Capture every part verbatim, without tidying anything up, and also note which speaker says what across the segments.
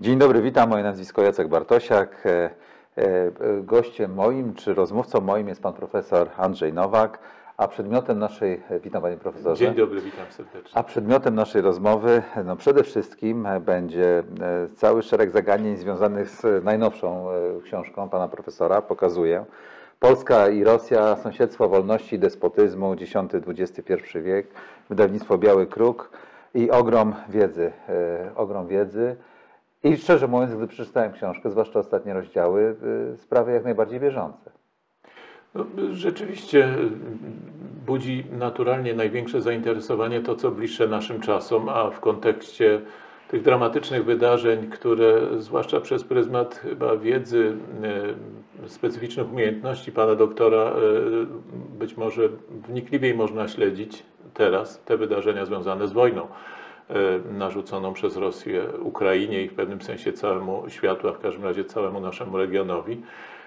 Speaker 1: Dzień dobry, witam. Moje nazwisko Jacek Bartosiak. Gościem moim, czy rozmówcą moim jest pan profesor Andrzej Nowak, a przedmiotem naszej, witam panie profesorze.
Speaker 2: Dzień dobry, witam serdecznie.
Speaker 1: A przedmiotem naszej rozmowy no przede wszystkim będzie cały szereg zagadnień związanych z najnowszą książką pana profesora. Pokazuję. Polska i Rosja, sąsiedztwo wolności i despotyzmu, dziesiąty dwudziesty pierwszy wiek, wydawnictwo Biały Kruk i ogrom wiedzy, ogrom wiedzy. I szczerze mówiąc, gdy przeczytałem książkę, zwłaszcza ostatnie rozdziały, sprawy jak najbardziej bieżące.
Speaker 2: No, rzeczywiście budzi naturalnie największe zainteresowanie to, co bliższe naszym czasom, a w kontekście tych dramatycznych wydarzeń, które zwłaszcza przez pryzmat chyba wiedzy, specyficznych umiejętności pana doktora być może wnikliwiej można śledzić teraz te wydarzenia związane z wojną narzuconą przez Rosję Ukrainie i w pewnym sensie całemu światu, a w każdym razie całemu naszemu regionowi,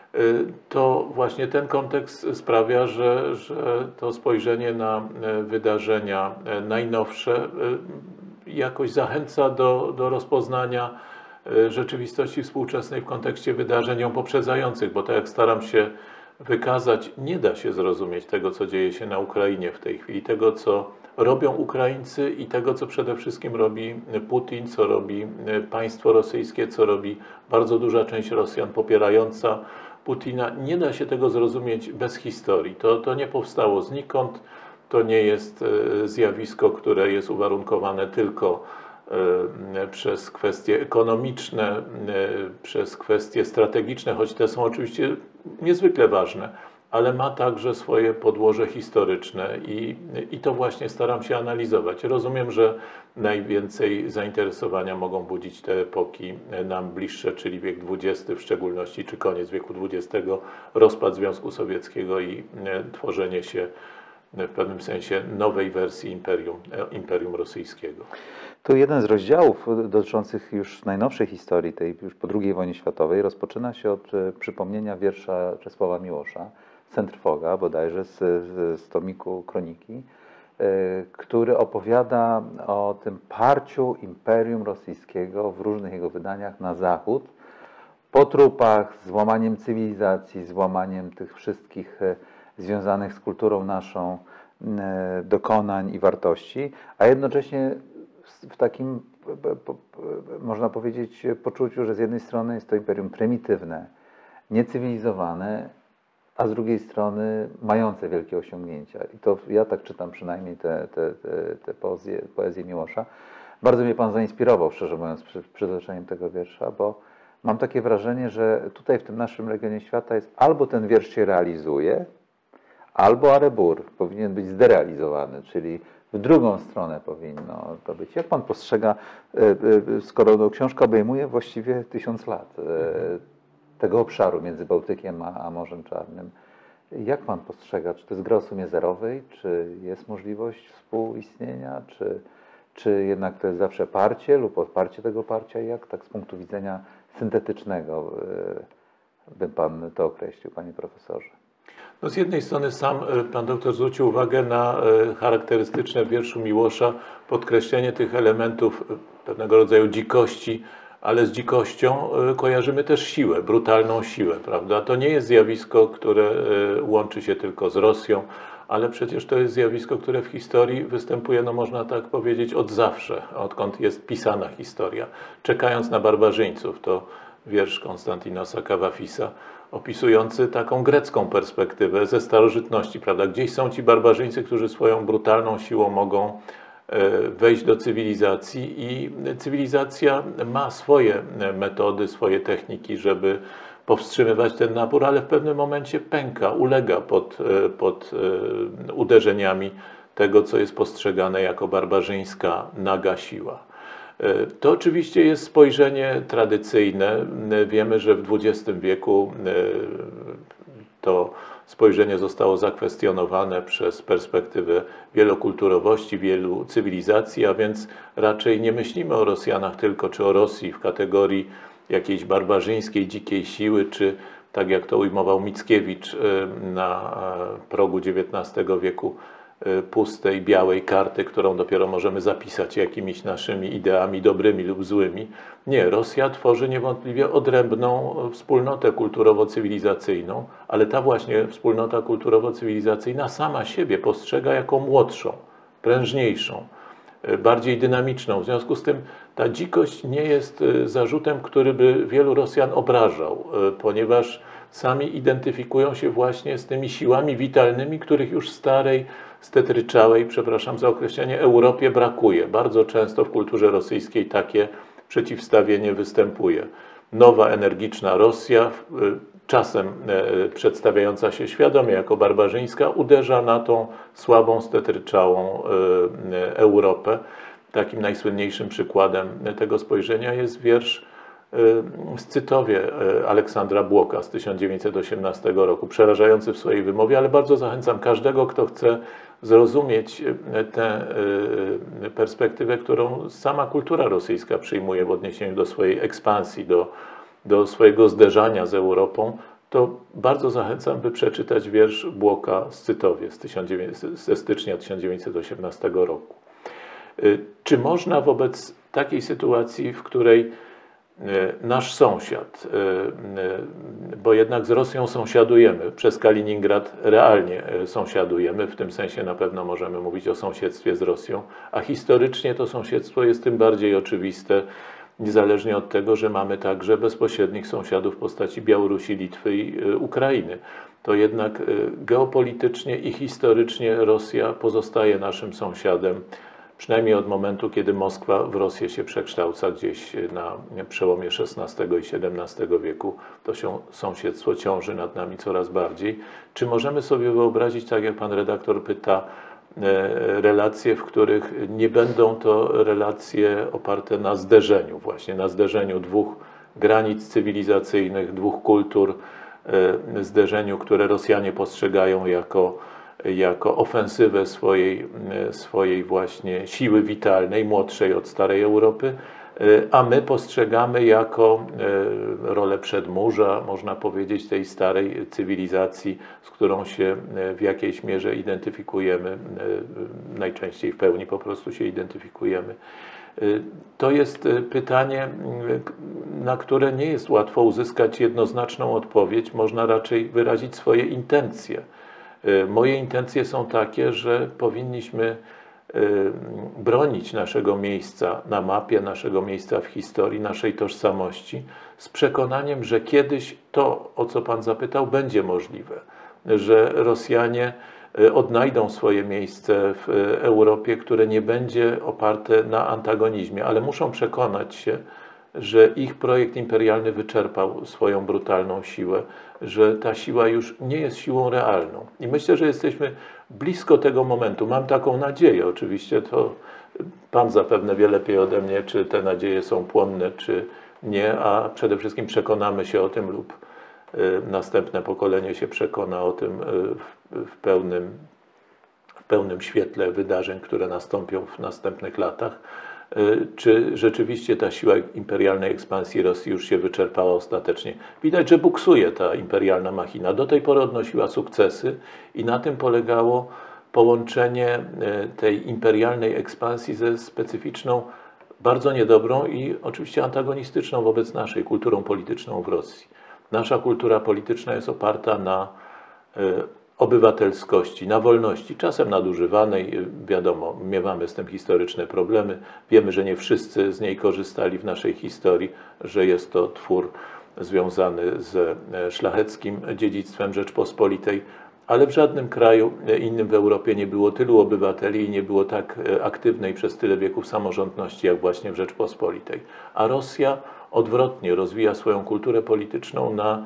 Speaker 2: to właśnie ten kontekst sprawia, że, że to spojrzenie na wydarzenia najnowsze jakoś zachęca do, do rozpoznania rzeczywistości współczesnej w kontekście wydarzeń ją poprzedzających, bo tak jak staram się wykazać, nie da się zrozumieć tego, co dzieje się na Ukrainie w tej chwili, tego, co robią Ukraińcy i tego, co przede wszystkim robi Putin, co robi państwo rosyjskie, co robi bardzo duża część Rosjan popierająca Putina. Nie da się tego zrozumieć bez historii. To, to nie powstało znikąd, to nie jest zjawisko, które jest uwarunkowane tylko przez kwestie ekonomiczne, przez kwestie strategiczne, choć te są oczywiście niezwykle ważne, ale ma także swoje podłoże historyczne i, i to właśnie staram się analizować. Rozumiem, że najwięcej zainteresowania mogą budzić te epoki nam bliższe, czyli wiek dwudziesty w szczególności, czy koniec wieku dwudziestego, rozpad Związku Sowieckiego i tworzenie się w pewnym sensie nowej wersji imperium, imperium rosyjskiego.
Speaker 1: Tu jeden z rozdziałów dotyczących już najnowszej historii, tej już po drugiej wojnie światowej, rozpoczyna się od przypomnienia wiersza Czesława Miłosza, Centryfoga, bodajże z, z tomiku Kroniki, który opowiada o tym parciu Imperium Rosyjskiego w różnych jego wydaniach na zachód, po trupach, złamaniem cywilizacji, złamaniem tych wszystkich związanych z kulturą naszą dokonań i wartości, a jednocześnie w takim, można powiedzieć, poczuciu, że z jednej strony jest to imperium prymitywne, niecywilizowane, a z drugiej strony mające wielkie osiągnięcia. I to ja tak czytam przynajmniej te, te, te, te poezje, poezję Miłosza. Bardzo mnie pan zainspirował, szczerze mówiąc, przy przytoczeniem tego wiersza, bo mam takie wrażenie, że tutaj w tym naszym regionie świata jest albo ten wiersz się realizuje, albo arebur powinien być zderealizowany, czyli w drugą stronę powinno to być. Jak pan postrzega, skoro no, książka obejmuje właściwie tysiąc lat tego obszaru między Bałtykiem a, a Morzem Czarnym, jak pan postrzega, czy to jest gra o sumie zerowej, czy jest możliwość współistnienia, czy, czy jednak to jest zawsze parcie lub odparcie tego parcia, jak tak z punktu widzenia syntetycznego by pan to określił, panie profesorze?
Speaker 2: No z jednej strony sam pan doktor zwrócił uwagę na charakterystyczne w wierszu Miłosza podkreślenie tych elementów pewnego rodzaju dzikości, ale z dzikością kojarzymy też siłę, brutalną siłę, prawda? To nie jest zjawisko, które łączy się tylko z Rosją, ale przecież to jest zjawisko, które w historii występuje, no można tak powiedzieć, od zawsze, odkąd jest pisana historia. Czekając na barbarzyńców, to wiersz Konstantinosa Kawafisa, opisujący taką grecką perspektywę ze starożytności, prawda? Gdzieś są ci barbarzyńcy, którzy swoją brutalną siłą mogą wejść do cywilizacji i cywilizacja ma swoje metody, swoje techniki, żeby powstrzymywać ten napór, ale w pewnym momencie pęka, ulega pod, pod uderzeniami tego, co jest postrzegane jako barbarzyńska, naga siła. To oczywiście jest spojrzenie tradycyjne. Wiemy, że w dwudziestym wieku to spojrzenie zostało zakwestionowane przez perspektywę wielokulturowości, wielu cywilizacji, a więc raczej nie myślimy o Rosjanach tylko, czy o Rosji w kategorii jakiejś barbarzyńskiej, dzikiej siły, czy tak jak to ujmował Mickiewicz na progu dziewiętnastego wieku, pustej, białej karty, którą dopiero możemy zapisać jakimiś naszymi ideami dobrymi lub złymi. Nie, Rosja tworzy niewątpliwie odrębną wspólnotę kulturowo-cywilizacyjną, ale ta właśnie wspólnota kulturowo-cywilizacyjna sama siebie postrzega jako młodszą, prężniejszą, bardziej dynamiczną. W związku z tym ta dzikość nie jest zarzutem, który by wielu Rosjan obrażał, ponieważ sami identyfikują się właśnie z tymi siłami witalnymi, których już w starej, stetryczałej, przepraszam za określenie, Europie brakuje. Bardzo często w kulturze rosyjskiej takie przeciwstawienie występuje. Nowa, energiczna Rosja, czasem przedstawiająca się świadomie jako barbarzyńska, uderza na tą słabą, stetryczałą Europę. Takim najsłynniejszym przykładem tego spojrzenia jest wiersz w Scytowie Aleksandra Błoka z tysiąc dziewięćset osiemnastego roku, przerażający w swojej wymowie, ale bardzo zachęcam każdego, kto chce zrozumieć tę perspektywę, którą sama kultura rosyjska przyjmuje w odniesieniu do swojej ekspansji, do, do swojego zderzania z Europą, to bardzo zachęcam, by przeczytać wiersz Błoka z Scytowie z ze stycznia tysiąc dziewięćset osiemnastego roku. Czy można wobec takiej sytuacji, w której nasz sąsiad, bo jednak z Rosją sąsiadujemy, przez Kaliningrad realnie sąsiadujemy, w tym sensie na pewno możemy mówić o sąsiedztwie z Rosją, a historycznie to sąsiedztwo jest tym bardziej oczywiste, niezależnie od tego, że mamy także bezpośrednich sąsiadów w postaci Białorusi, Litwy i Ukrainy. To jednak geopolitycznie i historycznie Rosja pozostaje naszym sąsiadem, przynajmniej od momentu, kiedy Moskwa w Rosję się przekształca gdzieś na przełomie szesnastego i siedemnastego wieku. To się sąsiedztwo ciąży nad nami coraz bardziej. Czy możemy sobie wyobrazić, tak jak pan redaktor pyta, relacje, w których nie będą to relacje oparte na zderzeniu, właśnie na zderzeniu dwóch granic cywilizacyjnych, dwóch kultur, zderzeniu, które Rosjanie postrzegają jako jako ofensywę swojej, swojej właśnie siły witalnej, młodszej od starej Europy, a my postrzegamy jako rolę przedmurza, można powiedzieć, tej starej cywilizacji, z którą się w jakiejś mierze identyfikujemy, najczęściej w pełni po prostu się identyfikujemy. To jest pytanie, na które nie jest łatwo uzyskać jednoznaczną odpowiedź, można raczej wyrazić swoje intencje. Moje intencje są takie, że powinniśmy bronić naszego miejsca na mapie, naszego miejsca w historii, naszej tożsamości, z przekonaniem, że kiedyś to, o co pan zapytał, będzie możliwe, że Rosjanie odnajdą swoje miejsce w Europie, które nie będzie oparte na antagonizmie, ale muszą przekonać się, że ich projekt imperialny wyczerpał swoją brutalną siłę, że ta siła już nie jest siłą realną. I myślę, że jesteśmy blisko tego momentu. Mam taką nadzieję. Oczywiście to pan zapewne wie lepiej ode mnie, czy te nadzieje są płonne, czy nie, a przede wszystkim przekonamy się o tym lub następne pokolenie się przekona o tym w pełnym, w pełnym świetle wydarzeń, które nastąpią w następnych latach. Czy rzeczywiście ta siła imperialnej ekspansji Rosji już się wyczerpała ostatecznie. Widać, że buksuje ta imperialna machina. Do tej pory odnosiła sukcesy i na tym polegało połączenie tej imperialnej ekspansji ze specyficzną, bardzo niedobrą i oczywiście antagonistyczną wobec naszej kulturą polityczną w Rosji. Nasza kultura polityczna jest oparta na obywatelskości, na wolności, czasem nadużywanej, wiadomo, miewamy z tym historyczne problemy, wiemy, że nie wszyscy z niej korzystali w naszej historii, że jest to twór związany ze szlacheckim dziedzictwem Rzeczpospolitej, ale w żadnym kraju innym w Europie nie było tylu obywateli i nie było tak aktywnej przez tyle wieków samorządności, jak właśnie w Rzeczpospolitej. A Rosja odwrotnie rozwija swoją kulturę polityczną na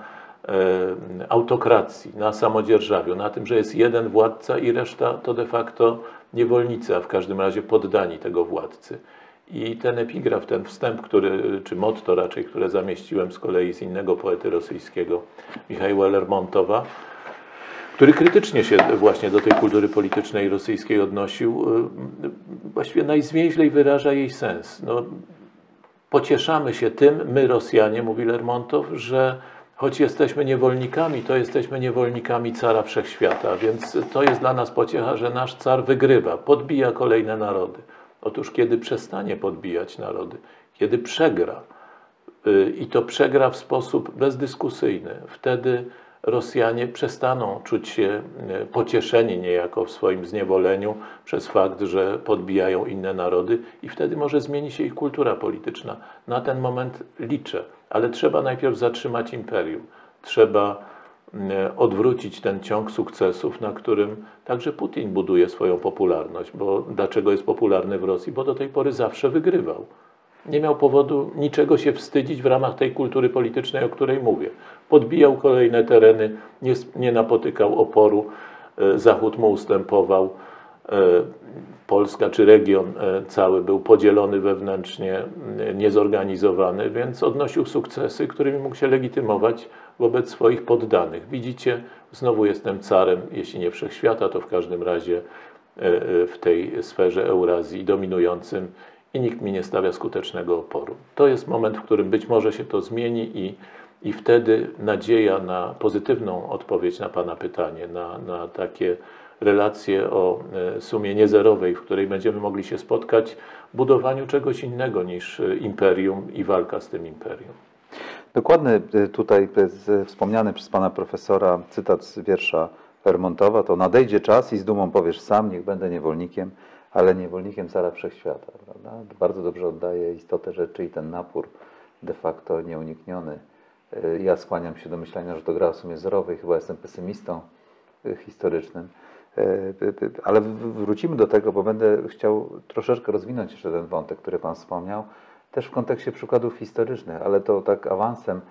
Speaker 2: autokracji, na samodzierżawiu, na tym, że jest jeden władca i reszta to de facto niewolnicy, a w każdym razie poddani tego władcy. I ten epigraf, ten wstęp, który, czy motto raczej, które zamieściłem z kolei z innego poety rosyjskiego, Michaiła Lermontowa, który krytycznie się właśnie do tej kultury politycznej rosyjskiej odnosił, właściwie najzwięźlej wyraża jej sens. No, pocieszamy się tym, my Rosjanie, mówi Lermontow, że choć jesteśmy niewolnikami, to jesteśmy niewolnikami cara wszechświata, więc to jest dla nas pociecha, że nasz car wygrywa, podbija kolejne narody. Otóż kiedy przestanie podbijać narody, kiedy przegra, i to przegra w sposób bezdyskusyjny, wtedy Rosjanie przestaną czuć się pocieszeni niejako w swoim zniewoleniu przez fakt, że podbijają inne narody i wtedy może zmieni się ich kultura polityczna. Na ten moment liczę, ale trzeba najpierw zatrzymać imperium. Trzeba odwrócić ten ciąg sukcesów, na którym także Putin buduje swoją popularność. Bo dlaczego jest popularny w Rosji? Bo do tej pory zawsze wygrywał. Nie miał powodu niczego się wstydzić w ramach tej kultury politycznej, o której mówię. Podbijał kolejne tereny, nie, nie napotykał oporu, Zachód mu ustępował, Polska czy region cały był podzielony wewnętrznie, niezorganizowany, więc odnosił sukcesy, którymi mógł się legitymować wobec swoich poddanych. Widzicie, znowu jestem carem, jeśli nie wszechświata, to w każdym razie w tej sferze Eurazji dominującym i nikt mi nie stawia skutecznego oporu. To jest moment, w którym być może się to zmieni i, i wtedy nadzieja na pozytywną odpowiedź na Pana pytanie, na, na takie relacje o sumie niezerowej, w której będziemy mogli się spotkać w budowaniu czegoś innego niż imperium i walka z tym imperium.
Speaker 1: Dokładny tutaj wspomniany przez Pana profesora cytat z wiersza Lermontowa to nadejdzie czas i z dumą powiesz sam, niech będę niewolnikiem, ale niewolnikiem cara wszechświata. Prawda? Bardzo dobrze oddaje istotę rzeczy i ten napór de facto nieunikniony. Ja skłaniam się do myślenia, że to gra w sumie zerowej, chyba jestem pesymistą historycznym. Ale wrócimy do tego, bo będę chciał troszeczkę rozwinąć jeszcze ten wątek, który Pan wspomniał, też w kontekście przykładów historycznych, ale to tak awansem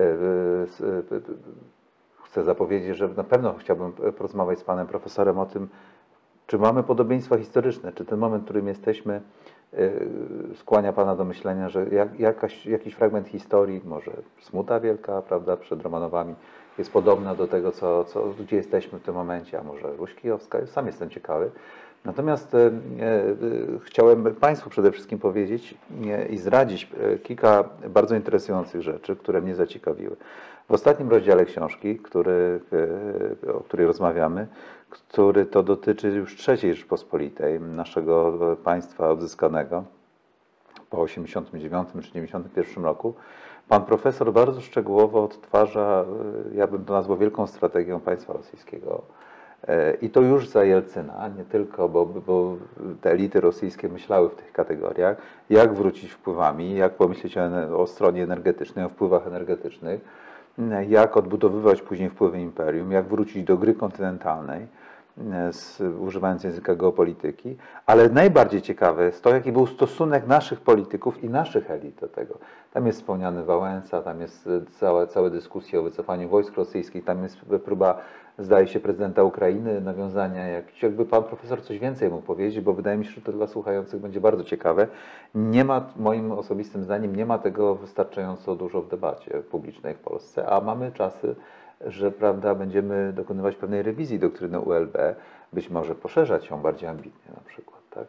Speaker 1: chcę zapowiedzieć, że na pewno chciałbym porozmawiać z Panem Profesorem o tym, czy mamy podobieństwa historyczne, czy ten moment, w którym jesteśmy, skłania Pana do myślenia, że jak, jakaś, jakiś fragment historii, może Smuta Wielka, prawda, przed Romanowami, jest podobna do tego, co, co, gdzie jesteśmy w tym momencie, a może Ruś Kijowska, sam jestem ciekawy. Natomiast e, e, chciałem Państwu przede wszystkim powiedzieć e, i zdradzić kilka bardzo interesujących rzeczy, które mnie zaciekawiły. W ostatnim rozdziale książki, który, e, o której rozmawiamy, który to dotyczy już trzeciej Rzeczpospolitej, naszego państwa odzyskanego po osiemdziesiątym dziewiątym czy dziewięćdziesiątym pierwszym roku, Pan profesor bardzo szczegółowo odtwarza, ja bym to nazwał wielką strategią państwa rosyjskiego. I to już za Jelcyna, nie tylko, bo, bo te elity rosyjskie myślały w tych kategoriach, jak wrócić wpływami, jak pomyśleć o, o stronie energetycznej, o wpływach energetycznych, jak odbudowywać później wpływy imperium, jak wrócić do gry kontynentalnej, z, używając języka geopolityki, ale najbardziej ciekawe jest to, jaki był stosunek naszych polityków i naszych elit do tego. Tam jest wspomniany Wałęsa, tam jest całe, całe dyskusje o wycofaniu wojsk rosyjskich, tam jest próba, zdaje się, prezydenta Ukrainy, nawiązania, jak, jakby Pan Profesor coś więcej mógł powiedzieć, bo wydaje mi się, że to dla słuchających będzie bardzo ciekawe. Nie ma, moim osobistym zdaniem, nie ma tego wystarczająco dużo w debacie publicznej w Polsce, a mamy czasy, że prawda, będziemy dokonywać pewnej rewizji doktryny U L B, być może poszerzać ją bardziej ambitnie na przykład, tak?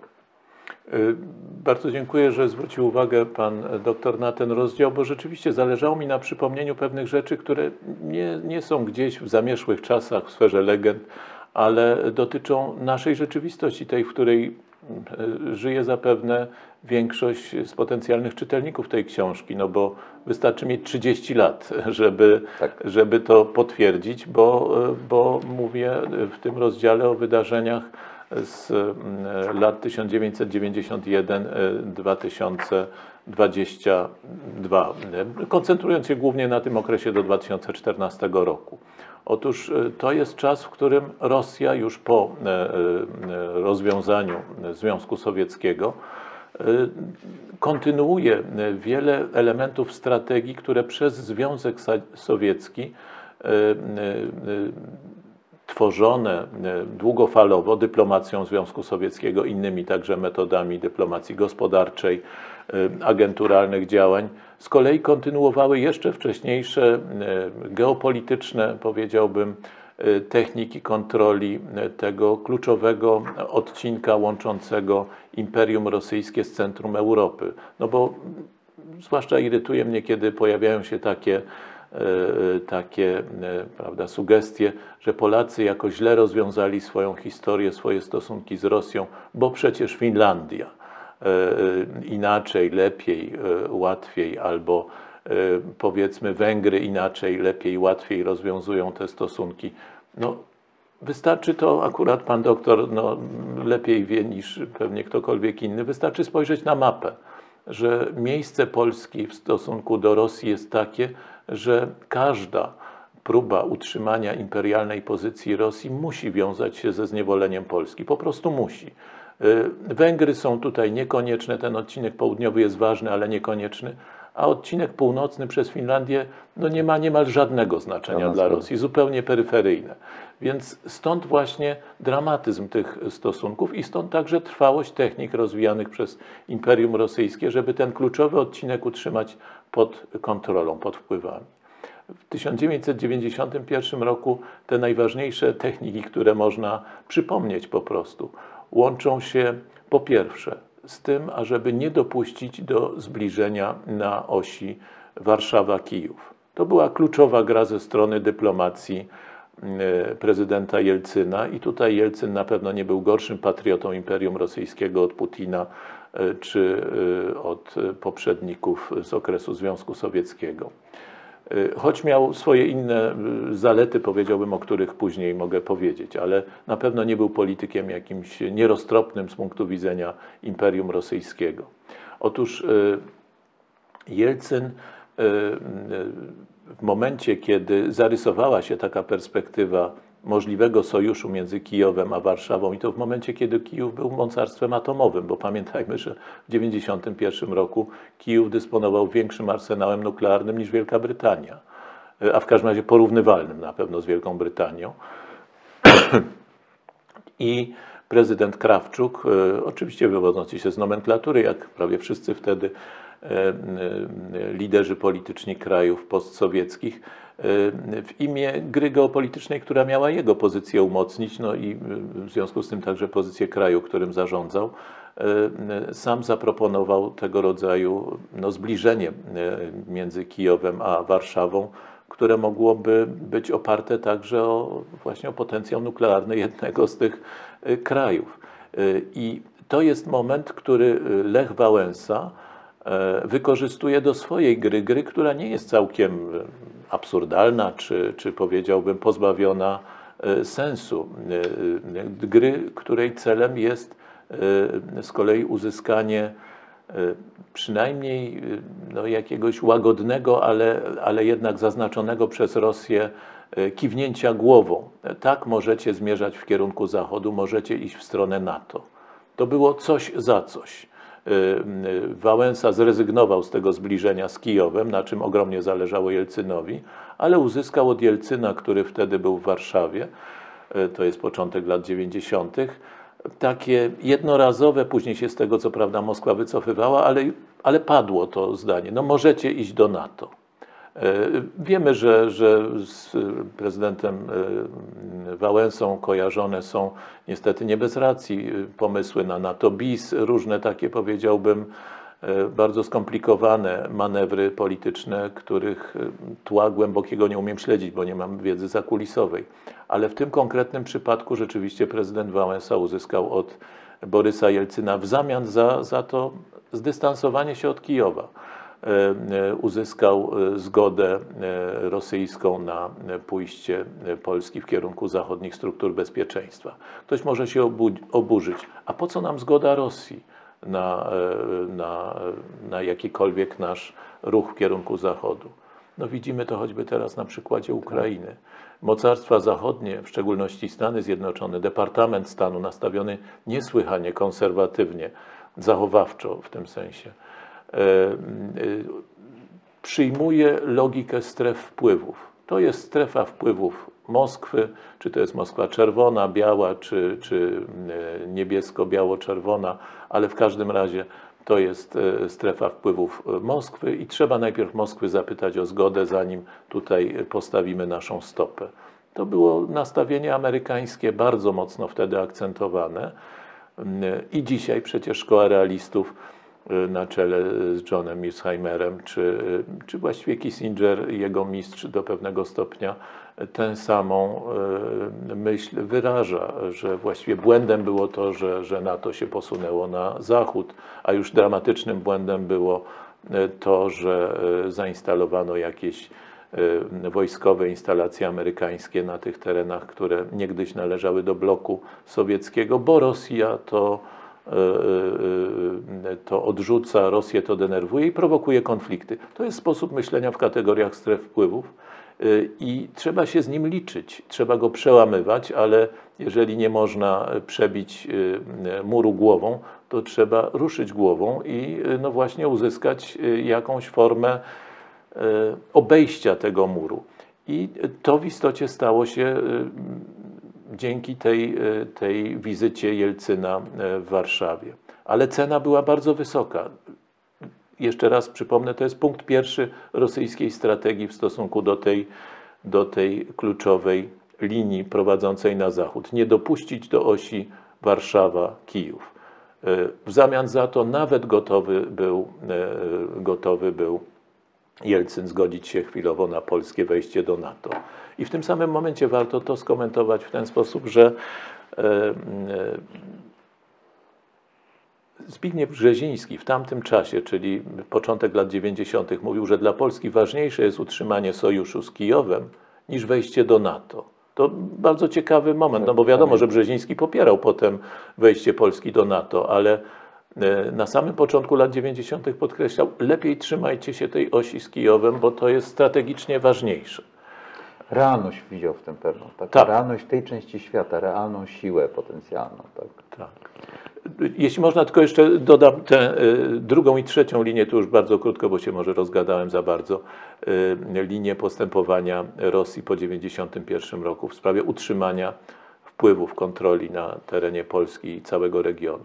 Speaker 2: Bardzo dziękuję, że zwrócił uwagę Pan doktor na ten rozdział, bo rzeczywiście zależało mi na przypomnieniu pewnych rzeczy, które nie, nie są gdzieś w zamierzchłych czasach, w sferze legend, ale dotyczą naszej rzeczywistości, tej, w której żyje zapewne większość z potencjalnych czytelników tej książki, no bo wystarczy mieć trzydzieści lat, żeby, tak. żeby to potwierdzić, bo, bo mówię w tym rozdziale o wydarzeniach z lat tysiąc dziewięćset dziewięćdziesiąt jeden do dwa tysiące dwudziestego drugiego, koncentrując się głównie na tym okresie do dwa tysiące czternastego roku. Otóż to jest czas, w którym Rosja już po rozwiązaniu Związku Sowieckiego kontynuuje wiele elementów strategii, które przez Związek Sowiecki tworzone długofalowo dyplomacją Związku Sowieckiego, innymi także metodami dyplomacji gospodarczej, agenturalnych działań, z kolei kontynuowały jeszcze wcześniejsze geopolityczne, powiedziałbym, techniki kontroli tego kluczowego odcinka łączącego Imperium Rosyjskie z centrum Europy. No bo zwłaszcza irytuje mnie, kiedy pojawiają się takie takie, prawda, sugestie, że Polacy jako źle rozwiązali swoją historię, swoje stosunki z Rosją, bo przecież Finlandia inaczej, lepiej, łatwiej, albo powiedzmy Węgry inaczej, lepiej, łatwiej rozwiązują te stosunki. No, wystarczy to, akurat pan doktor no, lepiej wie niż pewnie ktokolwiek inny, wystarczy spojrzeć na mapę, że miejsce Polski w stosunku do Rosji jest takie, że każda próba utrzymania imperialnej pozycji Rosji musi wiązać się ze zniewoleniem Polski. Po prostu musi. Węgry są tutaj niekonieczne, ten odcinek południowy jest ważny, ale niekonieczny, a odcinek północny przez Finlandię no nie ma niemal żadnego znaczenia dla Rosji, zupełnie peryferyjne. Więc stąd właśnie dramatyzm tych stosunków i stąd także trwałość technik rozwijanych przez Imperium Rosyjskie, żeby ten kluczowy odcinek utrzymać pod kontrolą, pod wpływami. W tysiąc dziewięćset dziewięćdziesiątym pierwszym roku te najważniejsze techniki, które można przypomnieć po prostu, łączą się po pierwsze z tym, ażeby nie dopuścić do zbliżenia na osi Warszawa-Kijów. To była kluczowa gra ze strony dyplomacji prezydenta Jelcyna i tutaj Jelcyn na pewno nie był gorszym patriotą Imperium Rosyjskiego od Putina czy od poprzedników z okresu Związku Sowieckiego. Choć miał swoje inne zalety, powiedziałbym, o których później mogę powiedzieć, ale na pewno nie był politykiem jakimś nieroztropnym z punktu widzenia Imperium Rosyjskiego. Otóż Jelcyn w momencie, kiedy zarysowała się taka perspektywa możliwego sojuszu między Kijowem a Warszawą i to w momencie, kiedy Kijów był mocarstwem atomowym, bo pamiętajmy, że w tysiąc dziewięćset dziewięćdziesiątym pierwszym roku Kijów dysponował większym arsenałem nuklearnym niż Wielka Brytania, a w każdym razie porównywalnym na pewno z Wielką Brytanią. I prezydent Krawczuk, oczywiście wywodzący się z nomenklatury, jak prawie wszyscy wtedy liderzy polityczni krajów postsowieckich, w imię gry geopolitycznej, która miała jego pozycję umocnić, no i w związku z tym także pozycję kraju, którym zarządzał, sam zaproponował tego rodzaju no, zbliżenie między Kijowem a Warszawą, które mogłoby być oparte także o, właśnie o potencjał nuklearny jednego z tych krajów. I to jest moment, który Lech Wałęsa wykorzystuje do swojej gry, gry, która nie jest całkiem absurdalna, czy, czy powiedziałbym pozbawiona sensu. Gry, której celem jest z kolei uzyskanie przynajmniej no, jakiegoś łagodnego, ale, ale jednak zaznaczonego przez Rosję kiwnięcia głową. Tak, możecie zmierzać w kierunku Zachodu, możecie iść w stronę NATO. To było coś za coś. Wałęsa zrezygnował z tego zbliżenia z Kijowem, na czym ogromnie zależało Jelcynowi, ale uzyskał od Jelcyna, który wtedy był w Warszawie, to jest początek lat dziewięćdziesiątych, takie jednorazowe, później się z tego co prawda Moskwa wycofywała, ale, ale padło to zdanie, no możecie iść do NATO. Wiemy, że, że z prezydentem Wałęsą kojarzone są niestety nie bez racji pomysły na NATO bis, różne takie, powiedziałbym, bardzo skomplikowane manewry polityczne, których tła głębokiego nie umiem śledzić, bo nie mam wiedzy zakulisowej. Ale w tym konkretnym przypadku rzeczywiście prezydent Wałęsa uzyskał od Borysa Jelcyna w zamian za, za to zdystansowanie się od Kijowa. Uzyskał zgodę rosyjską na pójście Polski w kierunku zachodnich struktur bezpieczeństwa. Ktoś może się oburzyć, a po co nam zgoda Rosji na, na, na jakikolwiek nasz ruch w kierunku Zachodu? No widzimy to choćby teraz na przykładzie Ukrainy. Mocarstwa zachodnie, w szczególności Stany Zjednoczone, Departament Stanu nastawiony niesłychanie konserwatywnie, zachowawczo w tym sensie, przyjmuje logikę stref wpływów. To jest strefa wpływów Moskwy, czy to jest Moskwa czerwona, biała, czy, czy niebiesko-biało-czerwona, ale w każdym razie to jest strefa wpływów Moskwy i trzeba najpierw Moskwy zapytać o zgodę, zanim tutaj postawimy naszą stopę. To było nastawienie amerykańskie bardzo mocno wtedy akcentowane i dzisiaj przecież szkoła realistów na czele z Johnem Mearsheimerem, czy, czy właściwie Kissinger, jego mistrz do pewnego stopnia, tę samą myśl wyraża, że właściwie błędem było to, że, że NATO się posunęło na zachód, a już dramatycznym błędem było to, że zainstalowano jakieś wojskowe instalacje amerykańskie na tych terenach, które niegdyś należały do bloku sowieckiego, bo Rosja to, to odrzuca, Rosję to denerwuje i prowokuje konflikty. To jest sposób myślenia w kategoriach stref wpływów i trzeba się z nim liczyć, trzeba go przełamywać, ale jeżeli nie można przebić muru głową, to trzeba ruszyć głową i no właśnie uzyskać jakąś formę obejścia tego muru. I to w istocie stało się dzięki tej, tej wizycie Jelcyna w Warszawie. Ale cena była bardzo wysoka. Jeszcze raz przypomnę, to jest punkt pierwszy rosyjskiej strategii w stosunku do tej, do tej kluczowej linii prowadzącej na zachód. Nie dopuścić do osi Warszawa-Kijów. W zamian za to nawet gotowy był, gotowy był Jelcyn zgodzić się chwilowo na polskie wejście do NATO. I w tym samym momencie warto to skomentować w ten sposób, że Zbigniew Brzeziński w tamtym czasie, czyli początek lat dziewięćdziesiątych, mówił, że dla Polski ważniejsze jest utrzymanie sojuszu z Kijowem niż wejście do NATO. To bardzo ciekawy moment, no bo wiadomo, że Brzeziński popierał potem wejście Polski do NATO, ale na samym początku lat dziewięćdziesiątych podkreślał, lepiej trzymajcie się tej osi z Kijowem, bo to jest strategicznie ważniejsze.
Speaker 1: Realność widział w tym pewną, tak?
Speaker 2: Tak.
Speaker 1: Realność tej części świata, realną siłę potencjalną. Tak?
Speaker 2: Tak. Jeśli można, tylko jeszcze dodam tę drugą i trzecią linię, tu już bardzo krótko, bo się może rozgadałem za bardzo, linię postępowania Rosji po dziewięćdziesiątym pierwszym roku w sprawie utrzymania wpływów kontroli na terenie Polski i całego regionu.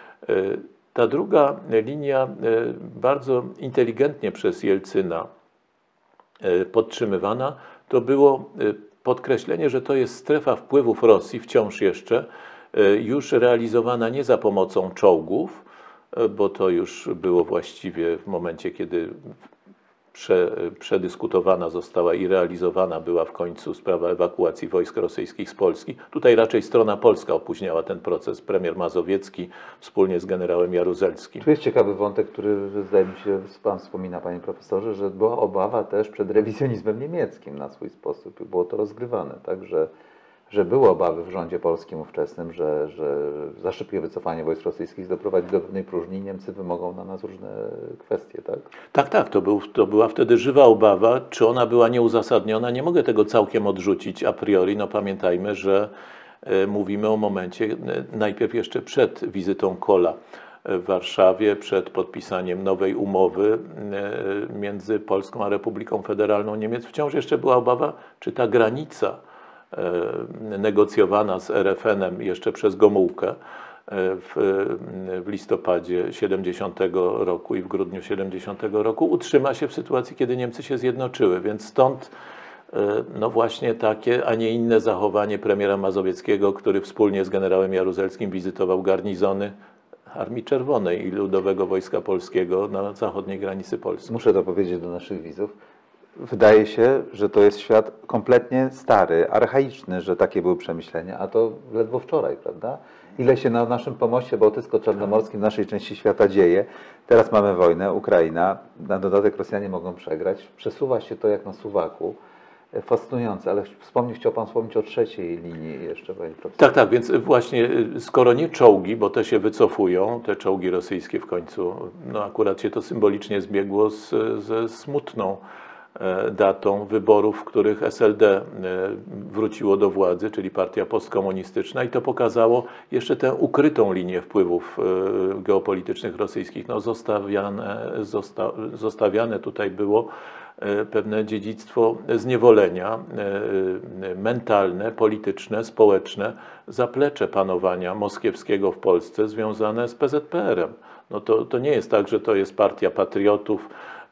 Speaker 2: Ta druga linia bardzo inteligentnie przez Jelcyna podtrzymywana, to było podkreślenie, że to jest strefa wpływów Rosji wciąż jeszcze, już realizowana nie za pomocą czołgów, bo to już było właściwie w momencie, kiedy prze, przedyskutowana została i realizowana była w końcu sprawa ewakuacji wojsk rosyjskich z Polski. Tutaj raczej strona polska opóźniała ten proces. Premier Mazowiecki wspólnie z generałem Jaruzelskim.
Speaker 1: Tu jest ciekawy wątek, który zdaje mi się, Pan wspomina, Panie Profesorze, że była obawa też przed rewizjonizmem niemieckim na swój sposób. Było to rozgrywane, tak, że że były obawy w rządzie polskim ówczesnym, że, że za szybkie wycofanie wojsk rosyjskich doprowadzi do pewnej próżni. Niemcy wymogą na nas różne kwestie, tak?
Speaker 2: Tak, tak. To, był, to była wtedy żywa obawa. Czy ona była nieuzasadniona? Nie mogę tego całkiem odrzucić a priori. No pamiętajmy, że e, mówimy o momencie e, najpierw jeszcze przed wizytą Kohla w Warszawie, przed podpisaniem nowej umowy e, między Polską a Republiką Federalną Niemiec. Wciąż jeszcze była obawa, czy ta granica negocjowana z er ef enem jeszcze przez Gomułkę w, w listopadzie siedemdziesiątego roku i w grudniu siedemdziesiątego roku utrzyma się w sytuacji, kiedy Niemcy się zjednoczyły, więc stąd no właśnie takie, a nie inne zachowanie premiera Mazowieckiego, który wspólnie z generałem Jaruzelskim wizytował garnizony Armii Czerwonej i Ludowego Wojska Polskiego na zachodniej granicy Polski.
Speaker 1: Muszę to powiedzieć do naszych widzów. Wydaje się, że to jest świat kompletnie stary, archaiczny, że takie były przemyślenia, a to ledwo wczoraj, prawda? Ile się na naszym pomoście bałtycko-czarnomorskim w naszej części świata dzieje. Teraz mamy wojnę, Ukraina, na dodatek Rosjanie mogą przegrać. Przesuwa się to jak na suwaku. Fascynujące, ale wspomniał, chciał Pan wspomnieć o trzeciej linii jeszcze, Panie Profesorze.
Speaker 2: Tak, tak, więc właśnie skoro nie czołgi, bo te się wycofują, te czołgi rosyjskie w końcu, no akurat się to symbolicznie zbiegło z, ze smutną datą wyborów, w których es el de wróciło do władzy, czyli partia postkomunistyczna, i to pokazało jeszcze tę ukrytą linię wpływów geopolitycznych rosyjskich. No, zostawiane, zosta, zostawiane tutaj było pewne dziedzictwo zniewolenia mentalne, polityczne, społeczne, zaplecze panowania moskiewskiego w Polsce związane z pe zet pe erem. No to, to nie jest tak, że to jest partia patriotów,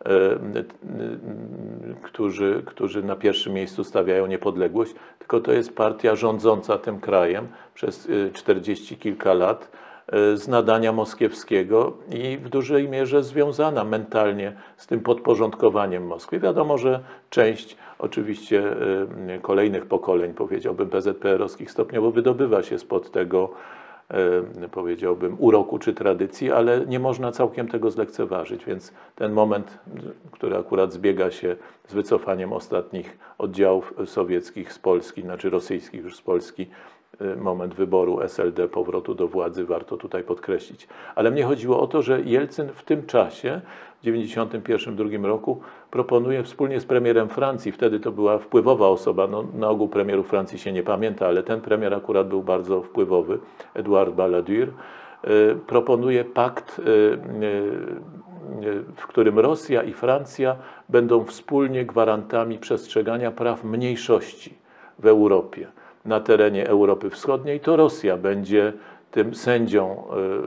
Speaker 2: Którzy, którzy na pierwszym miejscu stawiają niepodległość, tylko to jest partia rządząca tym krajem przez czterdzieści kilka lat, z nadania moskiewskiego i w dużej mierze związana mentalnie z tym podporządkowaniem Moskwy. Wiadomo, że część oczywiście kolejnych pokoleń, powiedziałbym, P Z P R-owskich stopniowo wydobywa się spod tego, powiedziałbym, uroku czy tradycji, ale nie można całkiem tego zlekceważyć, więc ten moment, który akurat zbiega się z wycofaniem ostatnich oddziałów sowieckich z Polski, znaczy rosyjskich już z Polski, moment wyboru S L D, powrotu do władzy, warto tutaj podkreślić. Ale mnie chodziło o to, że Jelcyn w tym czasie, w dziewięćdziesiątym pierwszym drugim roku, proponuje wspólnie z premierem Francji, wtedy to była wpływowa osoba, no, na ogół premierów Francji się nie pamięta, ale ten premier akurat był bardzo wpływowy, Edouard Balladur, proponuje pakt, w którym Rosja i Francja będą wspólnie gwarantami przestrzegania praw mniejszości w Europie. Na terenie Europy Wschodniej to Rosja będzie tym sędzią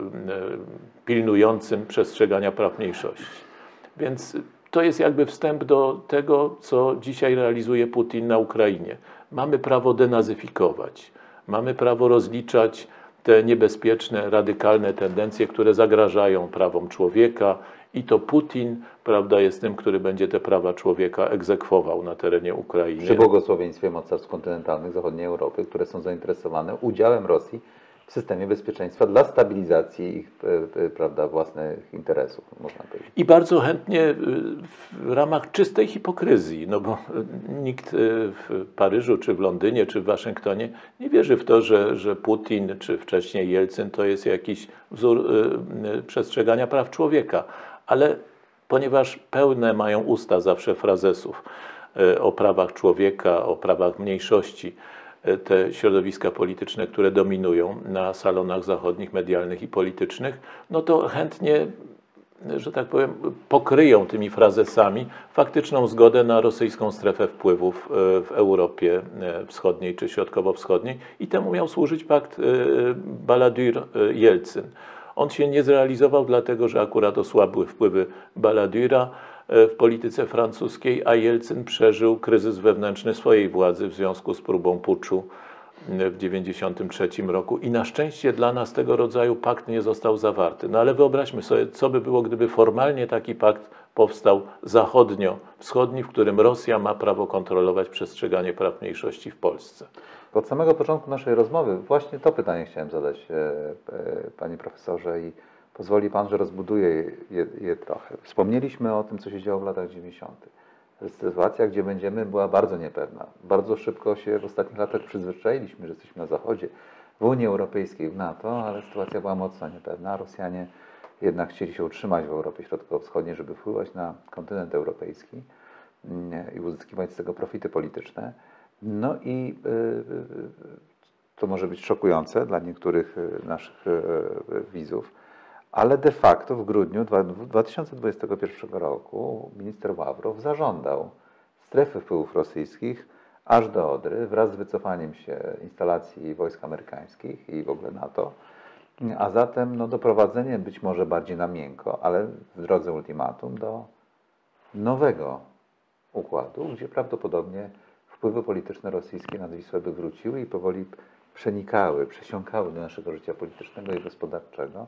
Speaker 2: pilnującym przestrzegania praw mniejszości. Więc to jest jakby wstęp do tego, co dzisiaj realizuje Putin na Ukrainie. Mamy prawo denazyfikować, mamy prawo rozliczać te niebezpieczne, radykalne tendencje, które zagrażają prawom człowieka i to Putin, prawda, jest tym, który będzie te prawa człowieka egzekwował na terenie Ukrainy.
Speaker 1: Przy błogosławieństwie mocarstw kontynentalnych zachodniej Europy, które są zainteresowane udziałem Rosji w systemie bezpieczeństwa dla stabilizacji ich, prawda, własnych interesów, można powiedzieć.
Speaker 2: I bardzo chętnie w ramach czystej hipokryzji, no bo nikt w Paryżu, czy w Londynie, czy w Waszyngtonie nie wierzy w to, że, że Putin, czy wcześniej Jelcyn to jest jakiś wzór przestrzegania praw człowieka. Ale ponieważ pełne mają usta zawsze frazesów o prawach człowieka, o prawach mniejszości, te środowiska polityczne, które dominują na salonach zachodnich, medialnych i politycznych, no to chętnie, że tak powiem, pokryją tymi frazesami faktyczną zgodę na rosyjską strefę wpływów w Europie Wschodniej czy Środkowo-Wschodniej i temu miał służyć pakt Balladur-Jelcyn. On się nie zrealizował dlatego, że akurat osłabły wpływy Balladura w polityce francuskiej, a Jelcyn przeżył kryzys wewnętrzny swojej władzy w związku z próbą puczu w tysiąc dziewięćset dziewięćdziesiątym trzecim roku i na szczęście dla nas tego rodzaju pakt nie został zawarty. No ale wyobraźmy sobie, co by było, gdyby formalnie taki pakt powstał zachodnio-wschodni, w którym Rosja ma prawo kontrolować przestrzeganie praw mniejszości w Polsce.
Speaker 1: Od samego początku naszej rozmowy właśnie to pytanie chciałem zadać, panie profesorze, i pozwoli pan, że rozbuduję je, je trochę. Wspomnieliśmy o tym, co się działo w latach dziewięćdziesiątych. Sytuacja, gdzie będziemy, była bardzo niepewna. Bardzo szybko się w ostatnich latach przyzwyczailiśmy, że jesteśmy na Zachodzie, w Unii Europejskiej, w NATO, ale sytuacja była mocno niepewna. Rosjanie jednak chcieli się utrzymać w Europie Środkowo-Wschodniej, żeby wpływać na kontynent europejski i uzyskiwać z tego profity polityczne. No i to może być szokujące dla niektórych naszych widzów, ale de facto w grudniu dwa tysiące dwudziestego pierwszego roku minister Ławrow zażądał strefy wpływów rosyjskich aż do Odry wraz z wycofaniem się instalacji wojsk amerykańskich i w ogóle NATO, a zatem no, doprowadzenie być może bardziej na miękko, ale w drodze ultimatum do nowego układu, gdzie prawdopodobnie wpływy polityczne rosyjskie nad Wisłę by wróciły i powoli przenikały, przesiąkały do naszego życia politycznego i gospodarczego.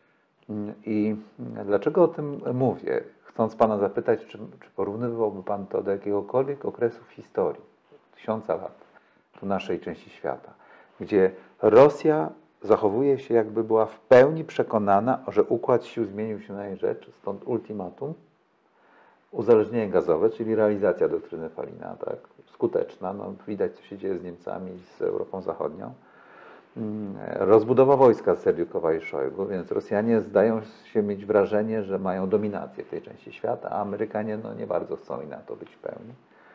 Speaker 1: I dlaczego o tym mówię? Chcąc pana zapytać, czy, czy porównywałby pan to do jakiegokolwiek okresu w historii, tysiąca lat, tu naszej części świata, gdzie Rosja zachowuje się, jakby była w pełni przekonana, że układ sił zmienił się na jej rzecz, stąd ultimatum, uzależnienie gazowe, czyli realizacja doktryny Falina, tak? Skuteczna, no, widać, co się dzieje z Niemcami, z Europą Zachodnią. Rozbudowa wojska Serdiukowa i Szojgu, więc Rosjanie zdają się mieć wrażenie, że mają dominację w tej części świata, a Amerykanie no, nie bardzo chcą i na to być w pełni.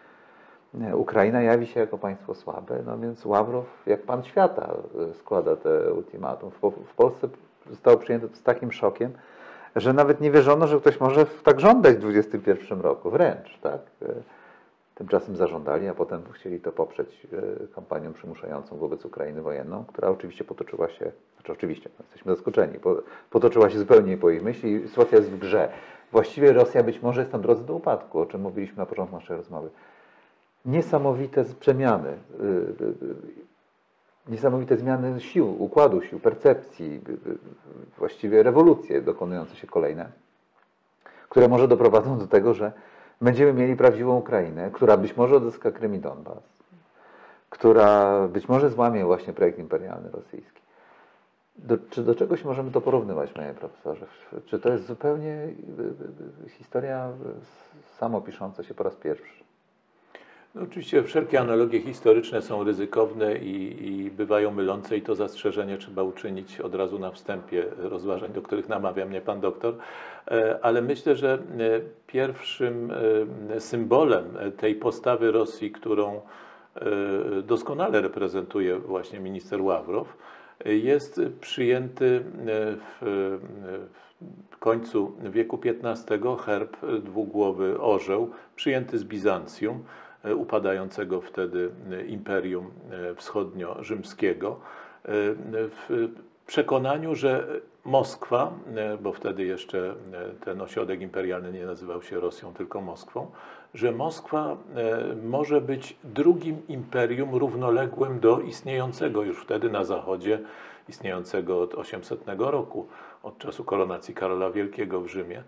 Speaker 1: Ukraina jawi się jako państwo słabe, no więc Ławrow, jak pan świata, składa te ultimatum. W Polsce zostało przyjęte z takim szokiem, że nawet nie wierzono, że ktoś może tak żądać w dwudziestym pierwszym roku, wręcz, tak? Tymczasem zażądali, a potem chcieli to poprzeć kampanią przymuszającą wobec Ukrainy wojenną, która oczywiście potoczyła się, znaczy oczywiście, no jesteśmy zaskoczeni, potoczyła się zupełnie po ich myśli i sytuacja jest w grze. Właściwie Rosja być może jest na drodze do upadku, o czym mówiliśmy na początku naszej rozmowy. Niesamowite przemiany. niesamowite zmiany sił, układu sił, percepcji, właściwie rewolucje dokonujące się kolejne, które może doprowadzą do tego, że będziemy mieli prawdziwą Ukrainę, która być może odzyska Krym i Donbas, która być może złamie właśnie projekt imperialny rosyjski. Do, czy do czegoś możemy to porównywać, panie profesorze? Czy to jest zupełnie historia samopisząca się po raz pierwszy?
Speaker 2: No oczywiście wszelkie analogie historyczne są ryzykowne i, i bywają mylące i to zastrzeżenie trzeba uczynić od razu na wstępie rozważań, do których namawia mnie pan doktor. Ale myślę, że pierwszym symbolem tej postawy Rosji, którą doskonale reprezentuje właśnie minister Ławrow, jest przyjęty w, w końcu wieku piętnastego herb dwugłowy orzeł, przyjęty z Bizancjum, upadającego wtedy Imperium Wschodnio-Rzymskiego, w przekonaniu, że Moskwa, bo wtedy jeszcze ten ośrodek imperialny nie nazywał się Rosją, tylko Moskwą, że Moskwa może być drugim imperium równoległym do istniejącego już wtedy na Zachodzie, istniejącego od osiemsetnego roku, od czasu koronacji Karola Wielkiego w Rzymie,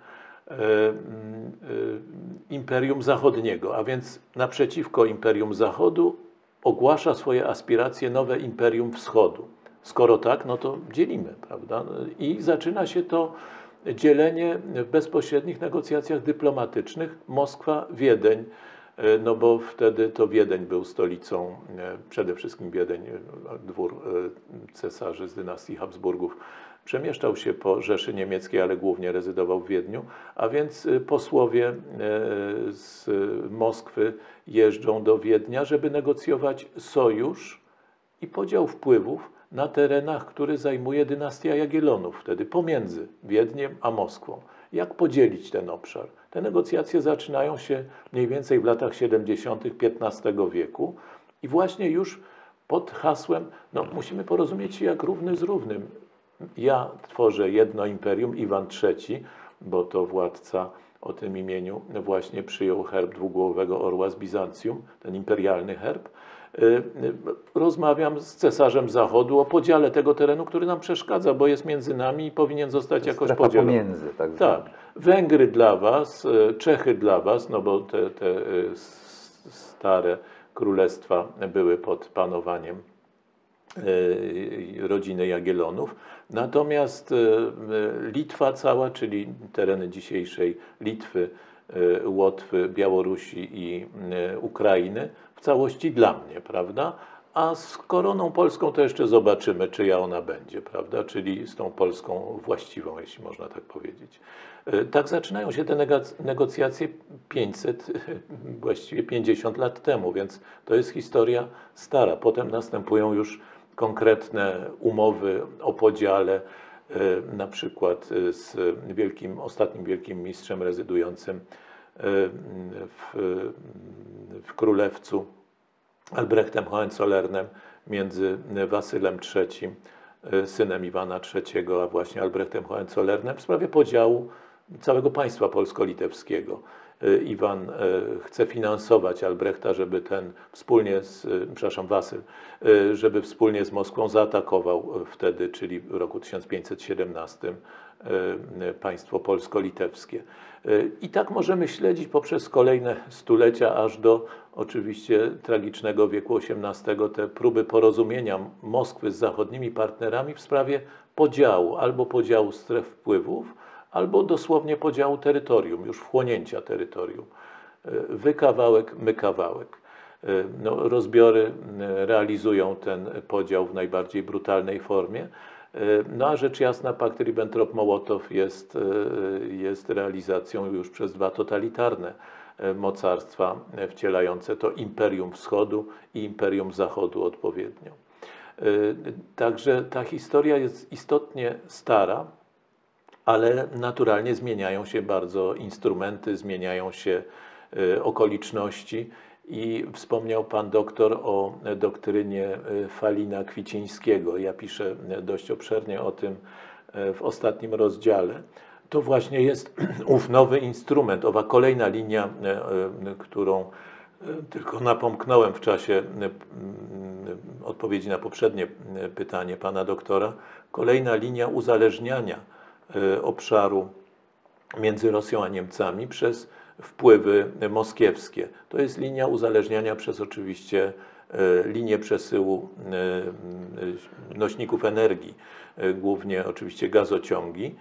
Speaker 2: Imperium Zachodniego, a więc naprzeciwko Imperium Zachodu ogłasza swoje aspiracje nowe Imperium Wschodu. Skoro tak, no to dzielimy, prawda? I zaczyna się to dzielenie w bezpośrednich negocjacjach dyplomatycznych Moskwa-Wiedeń, no bo wtedy to Wiedeń był stolicą, przede wszystkim Wiedeń, dwór cesarzy z dynastii Habsburgów, przemieszczał się po Rzeszy Niemieckiej, ale głównie rezydował w Wiedniu, a więc posłowie z Moskwy jeżdżą do Wiednia, żeby negocjować sojusz i podział wpływów na terenach, które zajmuje dynastia Jagiellonów, wtedy pomiędzy Wiedniem a Moskwą. Jak podzielić ten obszar? Te negocjacje zaczynają się mniej więcej w latach siedemdziesiątych piętnastego wieku i właśnie już pod hasłem, no musimy porozumieć się jak równy z równym. Ja tworzę jedno imperium, Iwan trzeci, bo to władca o tym imieniu właśnie przyjął herb dwugłowego orła z Bizancjum, ten imperialny herb. Rozmawiam z cesarzem Zachodu o podziale tego terenu, który nam przeszkadza, bo jest między nami i powinien zostać jakoś podzielony.
Speaker 1: Pomiędzy, tak,
Speaker 2: tak. Węgry dla was, Czechy dla was, no bo te, te stare królestwa były pod panowaniem rodziny Jagiellonów. Natomiast Litwa cała, czyli tereny dzisiejszej Litwy, Łotwy, Białorusi i Ukrainy w całości dla mnie, prawda? A z koroną polską to jeszcze zobaczymy, czyja ona będzie, prawda? Czyli z tą Polską właściwą, jeśli można tak powiedzieć. Tak zaczynają się te negocjacje pięćset, właściwie pięćdziesiąt lat temu, więc to jest historia stara. Potem następują już konkretne umowy o podziale, na przykład z wielkim, ostatnim wielkim mistrzem rezydującym w, w Królewcu, Albrechtem Hohenzollernem, między Wasylem trzecim, synem Iwana trzeciego, a właśnie Albrechtem Hohenzollernem w sprawie podziału całego państwa polsko-litewskiego. Iwan chce finansować Albrechta, żeby ten wspólnie z, przepraszam, Wasyl, żeby wspólnie z Moskwą zaatakował wtedy, czyli w roku tysiąc pięćset siedemnastym, państwo polsko-litewskie. I tak możemy śledzić poprzez kolejne stulecia, aż do oczywiście tragicznego wieku osiemnastego, te próby porozumienia Moskwy z zachodnimi partnerami w sprawie podziału, albo podziału stref wpływów, albo dosłownie podziału terytorium, już wchłonięcia terytorium. Wy kawałek, my kawałek. No, rozbiory realizują ten podział w najbardziej brutalnej formie. No a rzecz jasna pakt Ribbentrop-Mołotow jest, jest realizacją już przez dwa totalitarne mocarstwa wcielające to Imperium Wschodu i Imperium Zachodu odpowiednio. Także ta historia jest istotnie stara, ale naturalnie zmieniają się bardzo instrumenty, zmieniają się okoliczności i wspomniał pan doktor o doktrynie Falina-Kwicińskiego. Ja piszę dość obszernie o tym w ostatnim rozdziale. To właśnie jest ów nowy instrument, owa kolejna linia, którą Tylko napomknąłem w czasie odpowiedzi na poprzednie pytanie pana doktora. Kolejna linia uzależniania obszaru między Rosją a Niemcami przez wpływy moskiewskie. To jest linia uzależniania przez oczywiście linię przesyłu nośników energii, głównie oczywiście gazociągi.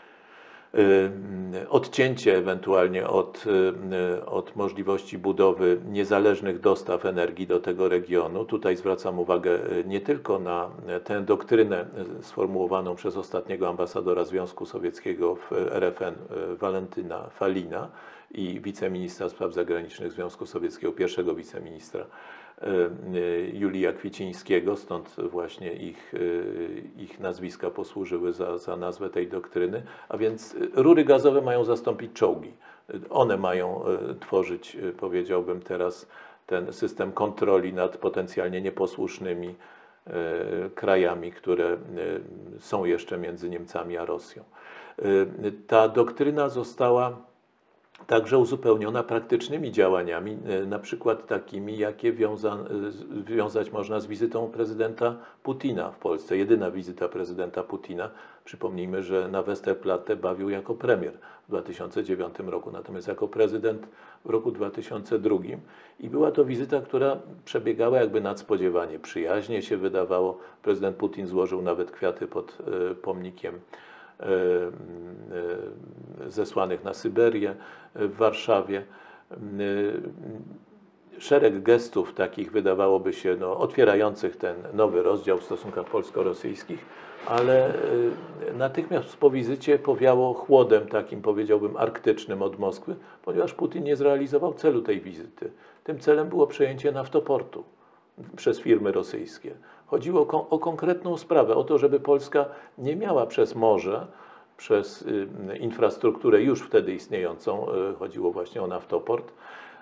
Speaker 2: Odcięcie ewentualnie od, od możliwości budowy niezależnych dostaw energii do tego regionu. Tutaj zwracam uwagę nie tylko na tę doktrynę sformułowaną przez ostatniego ambasadora Związku Sowieckiego w R F N Walentyna Falina i wiceministra spraw zagranicznych Związku Sowieckiego, pierwszego wiceministra Julija Kwicińskiego, stąd właśnie ich, ich nazwiska posłużyły za, za nazwę tej doktryny, a więc rury gazowe mają zastąpić czołgi. One mają tworzyć, powiedziałbym teraz, ten system kontroli nad potencjalnie nieposłusznymi krajami, które są jeszcze między Niemcami a Rosją. Ta doktryna została także uzupełniona praktycznymi działaniami, na przykład takimi, jakie wiąza, wiązać można z wizytą prezydenta Putina w Polsce. Jedyna wizyta prezydenta Putina. Przypomnijmy, że na Westerplatte bawił jako premier w dwa tysiące dziewiątym roku, natomiast jako prezydent w roku dwa tysiące drugim. I była to wizyta, która przebiegała jakby nadspodziewanie. Przyjaźnie się wydawało. Prezydent Putin złożył nawet kwiaty pod pomnikiem zesłanych na Syberię w Warszawie. Szereg gestów takich wydawałoby się no, otwierających ten nowy rozdział w stosunkach polsko-rosyjskich, ale natychmiast po wizycie powiało chłodem takim, powiedziałbym, arktycznym od Moskwy, ponieważ Putin nie zrealizował celu tej wizyty. Tym celem było przejęcie naftoportu przez firmy rosyjskie. Chodziło o konkretną sprawę, o to, żeby Polska nie miała przez morze, przez infrastrukturę już wtedy istniejącą, chodziło właśnie o naftoport,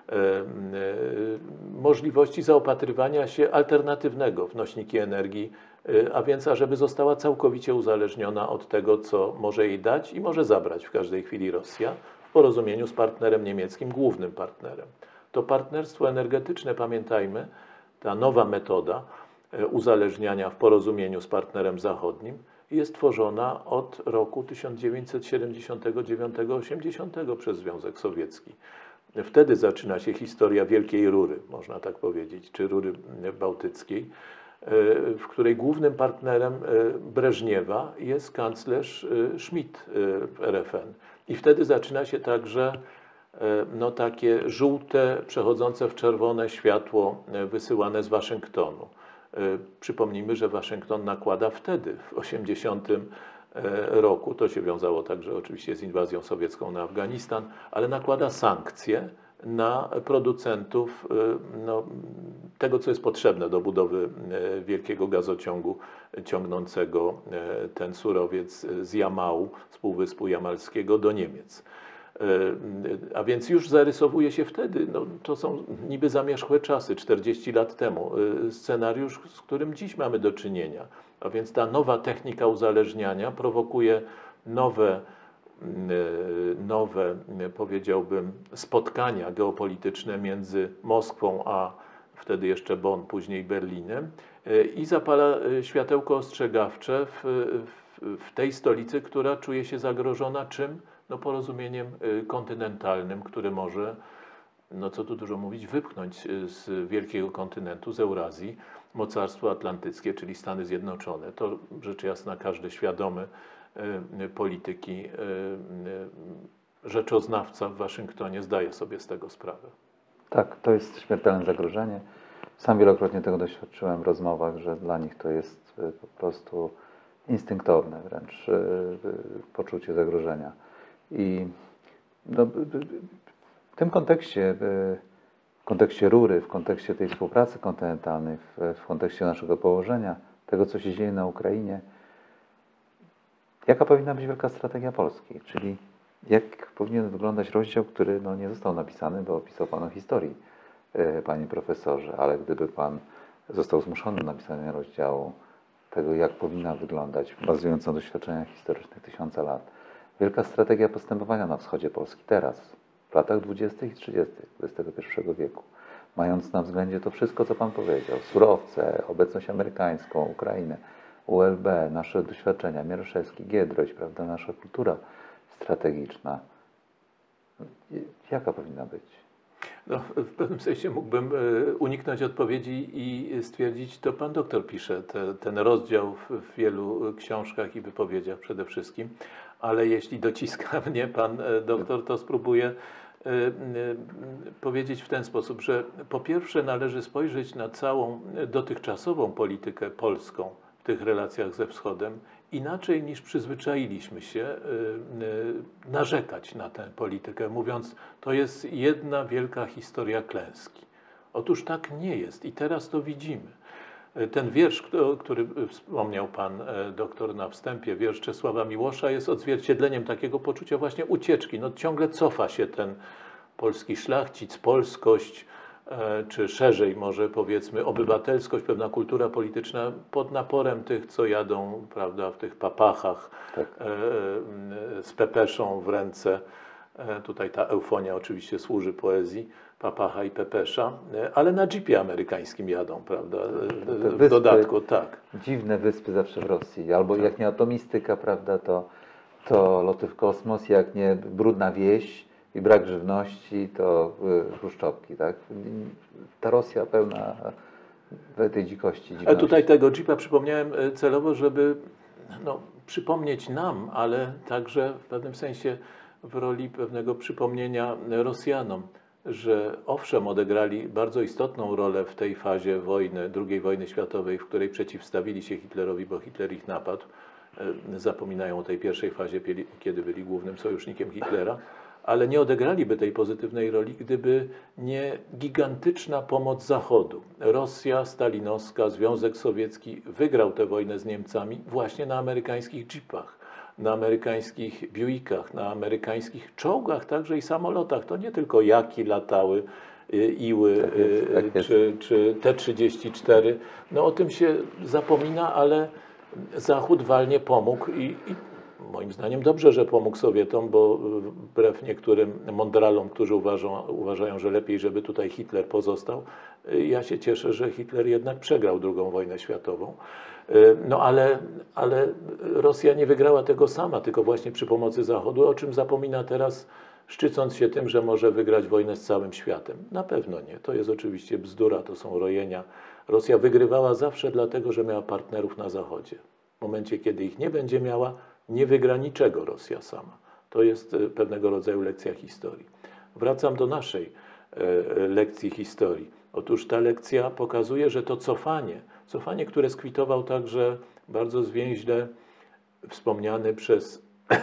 Speaker 2: możliwości zaopatrywania się alternatywnego w nośniki energii, a więc ażeby została całkowicie uzależniona od tego, co może jej dać i może zabrać w każdej chwili Rosja w porozumieniu z partnerem niemieckim, głównym partnerem. To partnerstwo energetyczne, pamiętajmy, ta nowa metoda uzależniania w porozumieniu z partnerem zachodnim jest tworzona od roku tysiąc dziewięćset siedemdziesiątego dziewiątego do osiemdziesiątego przez Związek Sowiecki. Wtedy zaczyna się historia Wielkiej Rury, można tak powiedzieć, czy Rury Bałtyckiej, w której głównym partnerem Breżniewa jest kanclerz Schmidt w R F N. I wtedy zaczyna się także no, takie żółte, przechodzące w czerwone światło wysyłane z Waszyngtonu. Przypomnijmy, że Waszyngton nakłada wtedy, w osiemdziesiątym roku, to się wiązało także oczywiście z inwazją sowiecką na Afganistan, ale nakłada sankcje na producentów no, tego, co jest potrzebne do budowy wielkiego gazociągu ciągnącego ten surowiec z Jamału, z Półwyspu Jamalskiego do Niemiec. A więc już zarysowuje się wtedy, no, to są niby zamierzchłe czasy, czterdzieści lat temu, scenariusz, z którym dziś mamy do czynienia. A więc ta nowa technika uzależniania prowokuje nowe, nowe, powiedziałbym, spotkania geopolityczne między Moskwą, a wtedy jeszcze Bonn, później Berlinem i zapala światełko ostrzegawcze w, w, w tej stolicy, która czuje się zagrożona czym? No, porozumieniem kontynentalnym, które może, no co tu dużo mówić, wypchnąć z wielkiego kontynentu, z Eurazji, mocarstwo atlantyckie, czyli Stany Zjednoczone. To rzecz jasna każdy świadomy polityki rzeczoznawca w Waszyngtonie zdaje sobie z tego sprawę.
Speaker 1: Tak, to jest śmiertelne zagrożenie. Sam wielokrotnie tego doświadczyłem w rozmowach, że dla nich to jest po prostu instynktowne wręcz poczucie zagrożenia. I no, w tym kontekście, w kontekście rury, w kontekście tej współpracy kontynentalnej, w, w kontekście naszego położenia, tego, co się dzieje na Ukrainie, jaka powinna być wielka strategia Polski? Czyli jak powinien wyglądać rozdział, który no, nie został napisany, bo opisał Pan o historii, Panie Profesorze, ale gdyby Pan został zmuszony do napisania rozdziału tego, jak powinna wyglądać, bazując na doświadczeniach historycznych tysiąca lat, wielka strategia postępowania na wschodzie Polski teraz, w latach dwudziestych i trzydziestych dwudziestego pierwszego wieku. mając na względzie to wszystko, co Pan powiedział, surowce, obecność amerykańską, Ukrainę, U L B, nasze doświadczenia, Mieroszewski, Giedroyć, prawda, nasza kultura strategiczna. Jaka powinna być?
Speaker 2: No, w pewnym sensie mógłbym e, uniknąć odpowiedzi i stwierdzić, to pan doktor pisze te, ten rozdział w, w wielu książkach i wypowiedziach przede wszystkim, ale jeśli dociska mnie pan e, doktor, to spróbuję e, e, powiedzieć w ten sposób, że po pierwsze należy spojrzeć na całą dotychczasową politykę polską w tych relacjach ze Wschodem inaczej niż przyzwyczailiśmy się y, y, narzekać na tę politykę, mówiąc, to jest jedna wielka historia klęski. Otóż tak nie jest i teraz to widzimy. Ten wiersz, który wspomniał pan doktor na wstępie, wiersz Czesława Miłosza, jest odzwierciedleniem takiego poczucia właśnie ucieczki. No, ciągle cofa się ten polski szlachcic, polskość, czy szerzej może powiedzmy obywatelskość, pewna kultura polityczna pod naporem tych, co jadą, prawda, w tych papachach, tak, z pepeszą w ręce. Tutaj ta eufonia oczywiście służy poezji, papacha i pepesza, ale na jeepie amerykańskim jadą, prawda, w wyspy, dodatku, tak.
Speaker 1: Dziwne wyspy zawsze w Rosji, albo tak, jak nie atomistyka, prawda, to, to loty w kosmos, jak nie brudna wieś i brak żywności, to chruszczowki, tak? Ta Rosja pełna tej dzikości, dziwności.
Speaker 2: Ale tutaj tego jeepa przypomniałem celowo, żeby no, przypomnieć nam, ale także w pewnym sensie w roli pewnego przypomnienia Rosjanom, że owszem, odegrali bardzo istotną rolę w tej fazie wojny, drugiej wojny światowej, w której przeciwstawili się Hitlerowi, bo Hitler ich napadł. Zapominają o tej pierwszej fazie, kiedy byli głównym sojusznikiem Hitlera, ale nie odegraliby tej pozytywnej roli, gdyby nie gigantyczna pomoc Zachodu. Rosja stalinowska, Związek Sowiecki wygrał tę wojnę z Niemcami właśnie na amerykańskich jeepach, na amerykańskich Buickach, na amerykańskich czołgach, także i samolotach. To nie tylko jaki latały, Iły tak jest, tak jest. Czy, czy T trzydzieści cztery. No o tym się zapomina, ale Zachód walnie pomógł i, i moim zdaniem dobrze, że pomógł Sowietom, bo wbrew niektórym mądralom, którzy uważają, uważają, że lepiej, żeby tutaj Hitler pozostał, ja się cieszę, że Hitler jednak przegrał drugą wojnę światową. No ale, ale Rosja nie wygrała tego sama, tylko właśnie przy pomocy Zachodu, o czym zapomina teraz, szczycąc się tym, że może wygrać wojnę z całym światem. Na pewno nie. To jest oczywiście bzdura, to są rojenia. Rosja wygrywała zawsze dlatego, że miała partnerów na Zachodzie. W momencie, kiedy ich nie będzie miała, nie wygra niczego Rosja sama. To jest pewnego rodzaju lekcja historii. Wracam do naszej lekcji historii. Otóż ta lekcja pokazuje, że to cofanie, cofanie, które skwitował także bardzo zwięźle wspomniany przez,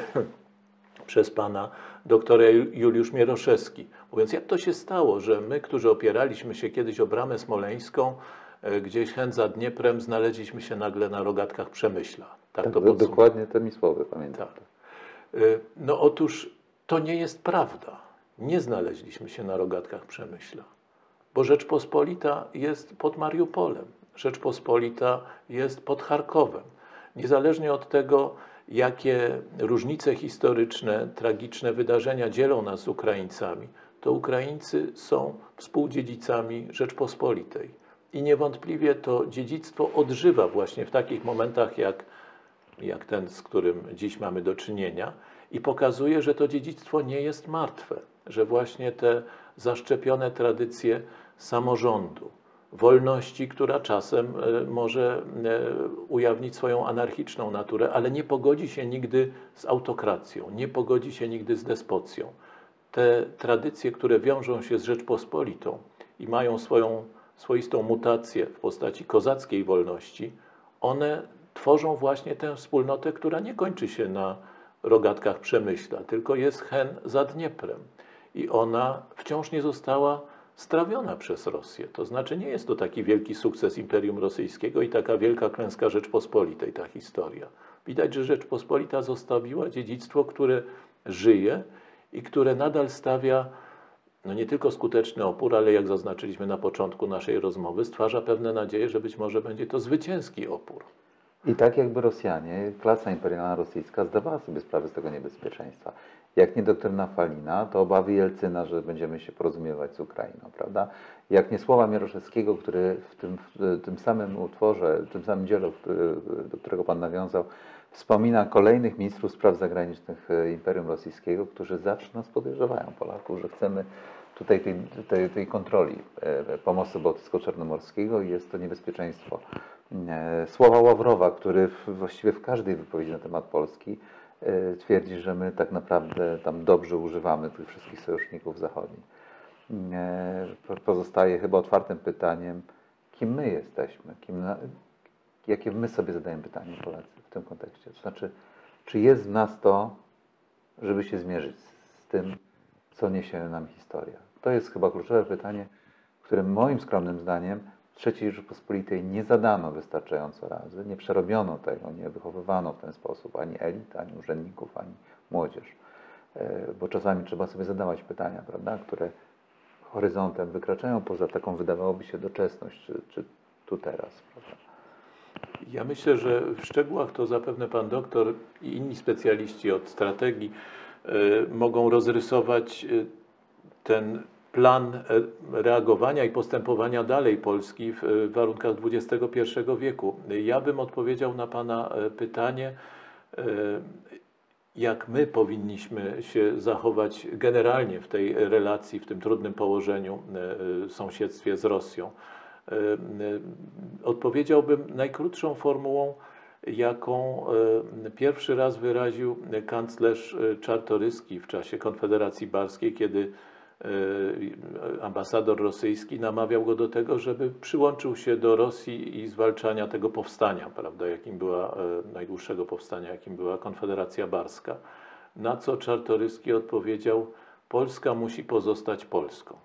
Speaker 2: przez pana doktora Juliusz Mieroszewski. Mówiąc, jak to się stało, że my, którzy opieraliśmy się kiedyś o bramę smoleńską, gdzieś chęt za Dnieprem, znaleźliśmy się nagle na rogatkach Przemyśla. Tak,
Speaker 1: tak
Speaker 2: to
Speaker 1: dokładnie te mi słowy pamiętam.
Speaker 2: Tak. No otóż to nie jest prawda. Nie znaleźliśmy się na rogatkach Przemyśla, bo Rzeczpospolita jest pod Mariupolem. Rzeczpospolita jest pod Charkowem. Niezależnie od tego, jakie różnice historyczne, tragiczne wydarzenia dzielą nas z Ukraińcami, to Ukraińcy są współdziedzicami Rzeczpospolitej. I niewątpliwie to dziedzictwo odżywa właśnie w takich momentach jak, jak ten, z którym dziś mamy do czynienia i pokazuje, że to dziedzictwo nie jest martwe, że właśnie te zaszczepione tradycje samorządu, wolności, która czasem może ujawnić swoją anarchiczną naturę, ale nie pogodzi się nigdy z autokracją, nie pogodzi się nigdy z despocją. Te tradycje, które wiążą się z Rzeczpospolitą i mają swoją swoistą mutację w postaci kozackiej wolności, one tworzą właśnie tę wspólnotę, która nie kończy się na rogatkach Przemyśla, tylko jest hen za Dnieprem. I ona wciąż nie została strawiona przez Rosję. To znaczy nie jest to taki wielki sukces Imperium Rosyjskiego i taka wielka klęska Rzeczpospolitej, ta historia. Widać, że Rzeczpospolita zostawiła dziedzictwo, które żyje i które nadal stawia no nie tylko skuteczny opór, ale jak zaznaczyliśmy na początku naszej rozmowy, stwarza pewne nadzieje, że być może będzie to zwycięski opór.
Speaker 1: I tak jakby Rosjanie, klasa imperialna rosyjska zdawała sobie sprawę z tego niebezpieczeństwa. Jak nie doktryna Falina, to obawy Jelcyna, że będziemy się porozumiewać z Ukrainą, prawda? Jak nie słowa Mieroszewskiego, który w tym, w tym samym utworze, w tym samym dziele, do którego Pan nawiązał, wspomina kolejnych ministrów spraw zagranicznych Imperium Rosyjskiego, którzy zawsze nas podejrzewają, Polaków, że chcemy tutaj tej, tej, tej kontroli pomostu bałtycko-czarnomorskiego i jest to niebezpieczeństwo. Słowa Ławrowa, który właściwie w każdej wypowiedzi na temat Polski twierdzi, że my tak naprawdę tam dobrze używamy tych wszystkich sojuszników zachodnich. Pozostaje chyba otwartym pytaniem, kim my jesteśmy, kim, jakie my sobie zadajemy pytanie, Polacy, w tym kontekście. To znaczy, czy jest w nas to, żeby się zmierzyć z tym, co niesie nam historia? To jest chyba kluczowe pytanie, które moim skromnym zdaniem w trzeciej Rzeczypospolitej nie zadano wystarczająco razy, nie przerobiono tego, nie wychowywano w ten sposób ani elit, ani urzędników, ani młodzież. Bo czasami trzeba sobie zadawać pytania, prawda, które horyzontem wykraczają poza taką, wydawałoby się, doczesność, czy, czy tu teraz, prawda?
Speaker 2: Ja myślę, że w szczegółach to zapewne pan doktor i inni specjaliści od strategii y, mogą rozrysować y, ten plan reagowania i postępowania dalej Polski w warunkach dwudziestego pierwszego wieku. Ja bym odpowiedział na pana pytanie, jak my powinniśmy się zachować generalnie w tej relacji, w tym trudnym położeniu, sąsiedztwie z Rosją. Odpowiedziałbym najkrótszą formułą, jaką pierwszy raz wyraził kanclerz Czartoryski w czasie Konfederacji Barskiej, kiedy ambasador rosyjski namawiał go do tego, żeby przyłączył się do Rosji i zwalczania tego powstania, prawda, jakim była, najdłuższego powstania, jakim była Konfederacja Barska. Na co Czartoryski odpowiedział: Polska musi pozostać Polską.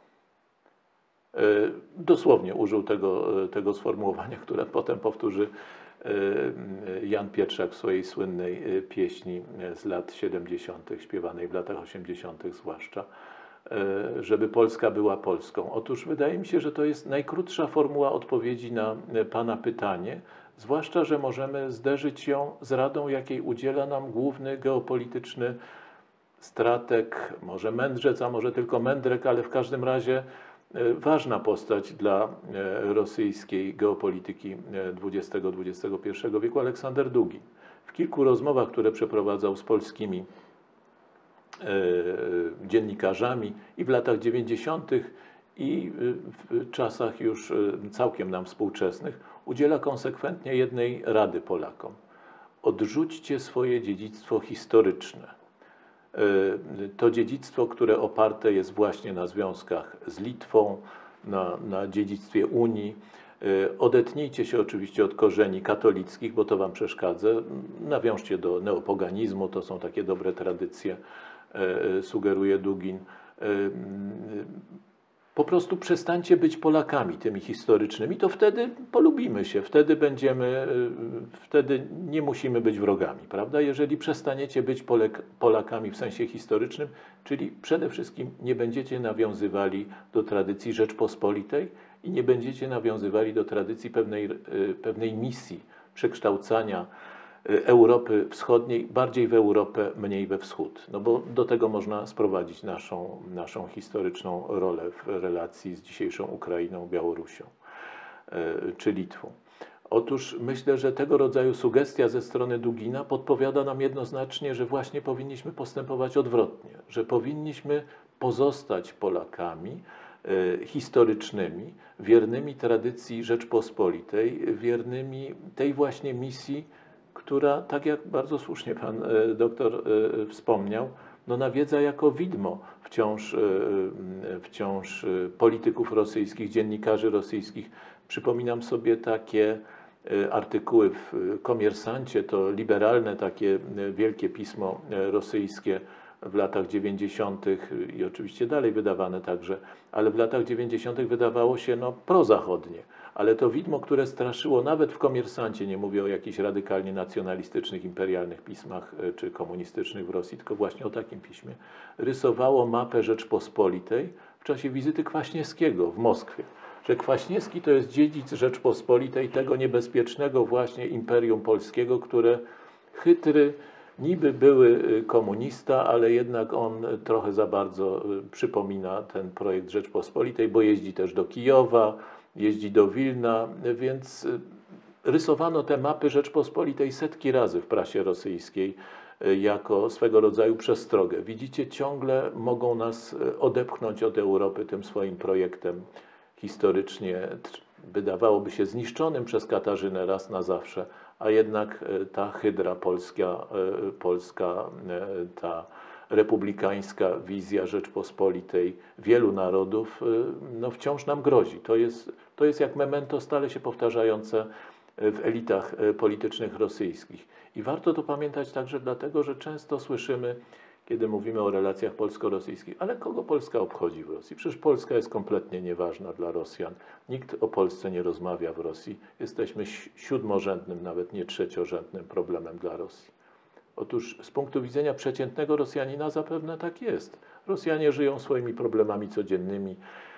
Speaker 2: Dosłownie użył tego, tego sformułowania, które potem powtórzy Jan Pietrzak w swojej słynnej pieśni z lat siedemdziesiątych, śpiewanej w latach osiemdziesiątych zwłaszcza, żeby Polska była Polską. Otóż wydaje mi się, że to jest najkrótsza formuła odpowiedzi na pana pytanie, zwłaszcza że możemy zderzyć ją z radą, jakiej udziela nam główny geopolityczny strateg, może mędrzec, a może tylko mędrek, ale w każdym razie ważna postać dla rosyjskiej geopolityki dwudziestego do dwudziestego pierwszego wieku, Aleksander Dugin. W kilku rozmowach, które przeprowadzał z polskimi dziennikarzami i w latach dziewięćdziesiątych i w czasach już całkiem nam współczesnych, udziela konsekwentnie jednej rady Polakom. Odrzućcie swoje dziedzictwo historyczne. To dziedzictwo, które oparte jest właśnie na związkach z Litwą, na, na dziedzictwie Unii. Odetnijcie się oczywiście od korzeni katolickich, bo to wam przeszkadza. Nawiążcie do neopoganizmu, to są takie dobre tradycje, sugeruje Dugin. Po prostu przestańcie być Polakami tymi historycznymi, to wtedy polubimy się, wtedy będziemy, wtedy nie musimy być wrogami, prawda? Jeżeli przestaniecie być Polek, Polakami w sensie historycznym, czyli przede wszystkim nie będziecie nawiązywali do tradycji Rzeczpospolitej i nie będziecie nawiązywali do tradycji pewnej, pewnej misji przekształcania Europy Wschodniej bardziej w Europę, mniej we Wschód. No bo do tego można sprowadzić naszą, naszą historyczną rolę w relacji z dzisiejszą Ukrainą, Białorusią czy Litwą. Otóż myślę, że tego rodzaju sugestia ze strony Dugina podpowiada nam jednoznacznie, że właśnie powinniśmy postępować odwrotnie, że powinniśmy pozostać Polakami historycznymi, wiernymi tradycji Rzeczpospolitej, wiernymi tej właśnie misji, która, tak jak bardzo słusznie pan doktor wspomniał, no nawiedza jako widmo wciąż, wciąż polityków rosyjskich, dziennikarzy rosyjskich. Przypominam sobie takie artykuły w Komersancie, to liberalne takie wielkie pismo rosyjskie w latach dziewięćdziesiątych i oczywiście dalej wydawane także, ale w latach dziewięćdziesiątych wydawało się no prozachodnie. Ale to widmo, które straszyło nawet w Komersancie, nie mówię o jakichś radykalnie nacjonalistycznych, imperialnych pismach czy komunistycznych w Rosji, tylko właśnie o takim piśmie, rysowało mapę Rzeczpospolitej w czasie wizyty Kwaśniewskiego w Moskwie. że Kwaśniewski to jest dziedzic Rzeczpospolitej, tego niebezpiecznego właśnie Imperium Polskiego, które chytry, niby były komunista, ale jednak on trochę za bardzo przypomina ten projekt Rzeczpospolitej, bo jeździ też do Kijowa, jeździ do Wilna, więc rysowano te mapy Rzeczpospolitej setki razy w prasie rosyjskiej jako swego rodzaju przestrogę. Widzicie, ciągle mogą nas odepchnąć od Europy tym swoim projektem historycznie, wydawałoby się zniszczonym przez Katarzynę raz na zawsze, a jednak ta hydra polska, polska ta republikańska wizja Rzeczpospolitej wielu narodów no wciąż nam grozi. To jest, to jest jak memento stale się powtarzające w elitach politycznych rosyjskich. I warto to pamiętać także dlatego, że często słyszymy, kiedy mówimy o relacjach polsko-rosyjskich, ale kogo Polska obchodzi w Rosji? Przecież Polska jest kompletnie nieważna dla Rosjan. Nikt o Polsce nie rozmawia w Rosji. Jesteśmy siódmorzędnym, nawet nie trzeciorzędnym problemem dla Rosji. Otóż z punktu widzenia przeciętnego Rosjanina zapewne tak jest. Rosjanie żyją swoimi problemami codziennymi,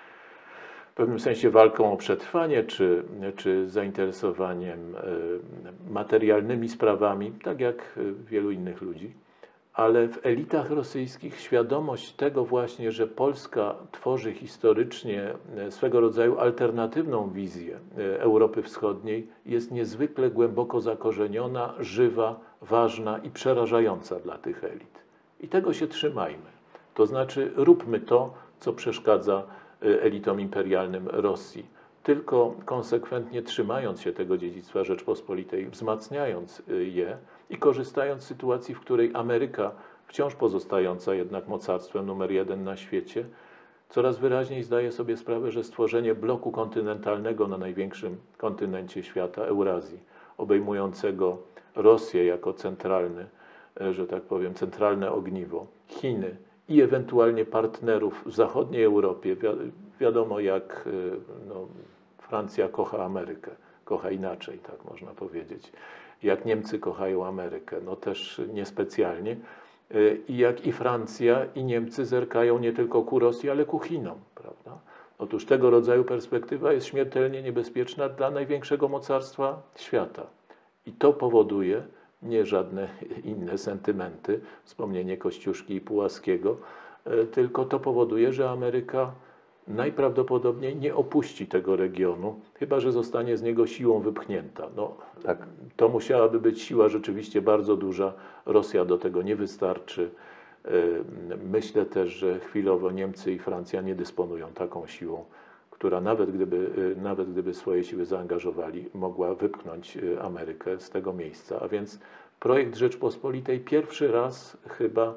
Speaker 2: w pewnym sensie walką o przetrwanie, czy, czy zainteresowaniem materialnymi sprawami, tak jak wielu innych ludzi. Ale w elitach rosyjskich świadomość tego właśnie, że Polska tworzy historycznie swego rodzaju alternatywną wizję Europy Wschodniej, jest niezwykle głęboko zakorzeniona, żywa, ważna i przerażająca dla tych elit. I tego się trzymajmy. To znaczy róbmy to, co przeszkadza elitom imperialnym Rosji. Tylko konsekwentnie trzymając się tego dziedzictwa Rzeczpospolitej, wzmacniając je i korzystając z sytuacji, w której Ameryka, wciąż pozostająca jednak mocarstwem numer jeden na świecie, coraz wyraźniej zdaje sobie sprawę, że stworzenie bloku kontynentalnego na największym kontynencie świata, Eurazji, obejmującego Rosję jako centralny, że tak powiem, centralne ogniwo, Chiny i ewentualnie partnerów w zachodniej Europie, wi wiadomo jak no, Francja kocha Amerykę, kocha inaczej, tak można powiedzieć. Jak Niemcy kochają Amerykę, no też niespecjalnie. I jak i Francja, i Niemcy zerkają nie tylko ku Rosji, ale ku Chinom, prawda? Otóż tego rodzaju perspektywa jest śmiertelnie niebezpieczna dla największego mocarstwa świata. I to powoduje, nie żadne inne sentymenty, wspomnienie Kościuszki i Pułaskiego, tylko to powoduje, że Ameryka najprawdopodobniej nie opuści tego regionu, chyba że zostanie z niego siłą wypchnięta. No, tak. To musiałaby być siła rzeczywiście bardzo duża. Rosja do tego nie wystarczy. Myślę też, że chwilowo Niemcy i Francja nie dysponują taką siłą, która nawet gdyby, nawet gdyby swoje siły zaangażowali, mogła wypchnąć Amerykę z tego miejsca. A więc projekt Rzeczpospolitej pierwszy raz chyba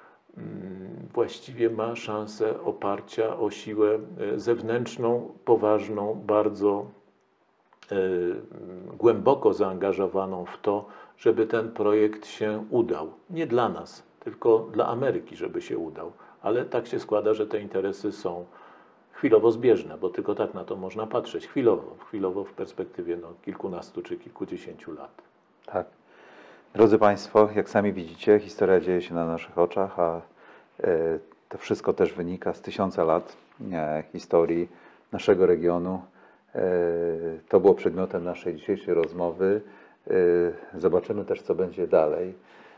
Speaker 2: właściwie ma szansę oparcia o siłę zewnętrzną, poważną, bardzo głęboko zaangażowaną w to, żeby ten projekt się udał. Nie dla nas, tylko dla Ameryki, żeby się udał. Ale tak się składa, że te interesy są chwilowo zbieżne, bo tylko tak na to można patrzeć. Chwilowo, chwilowo w perspektywie no, kilkunastu czy kilkudziesięciu lat.
Speaker 1: Tak. Drodzy Państwo, jak sami widzicie, historia dzieje się na naszych oczach, a to wszystko też wynika z tysiąca lat historii naszego regionu. To było przedmiotem naszej dzisiejszej rozmowy. Zobaczymy też, co będzie dalej.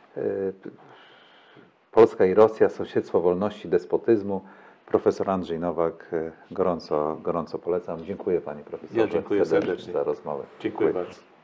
Speaker 1: Polska i Rosja, sąsiedztwo wolności, despotyzmu. Profesor Andrzej Nowak, gorąco, gorąco polecam. Dziękuję Panie Profesorze.
Speaker 2: Ja dziękuję serdecznie
Speaker 1: za rozmowę.
Speaker 2: Dziękuję bardzo.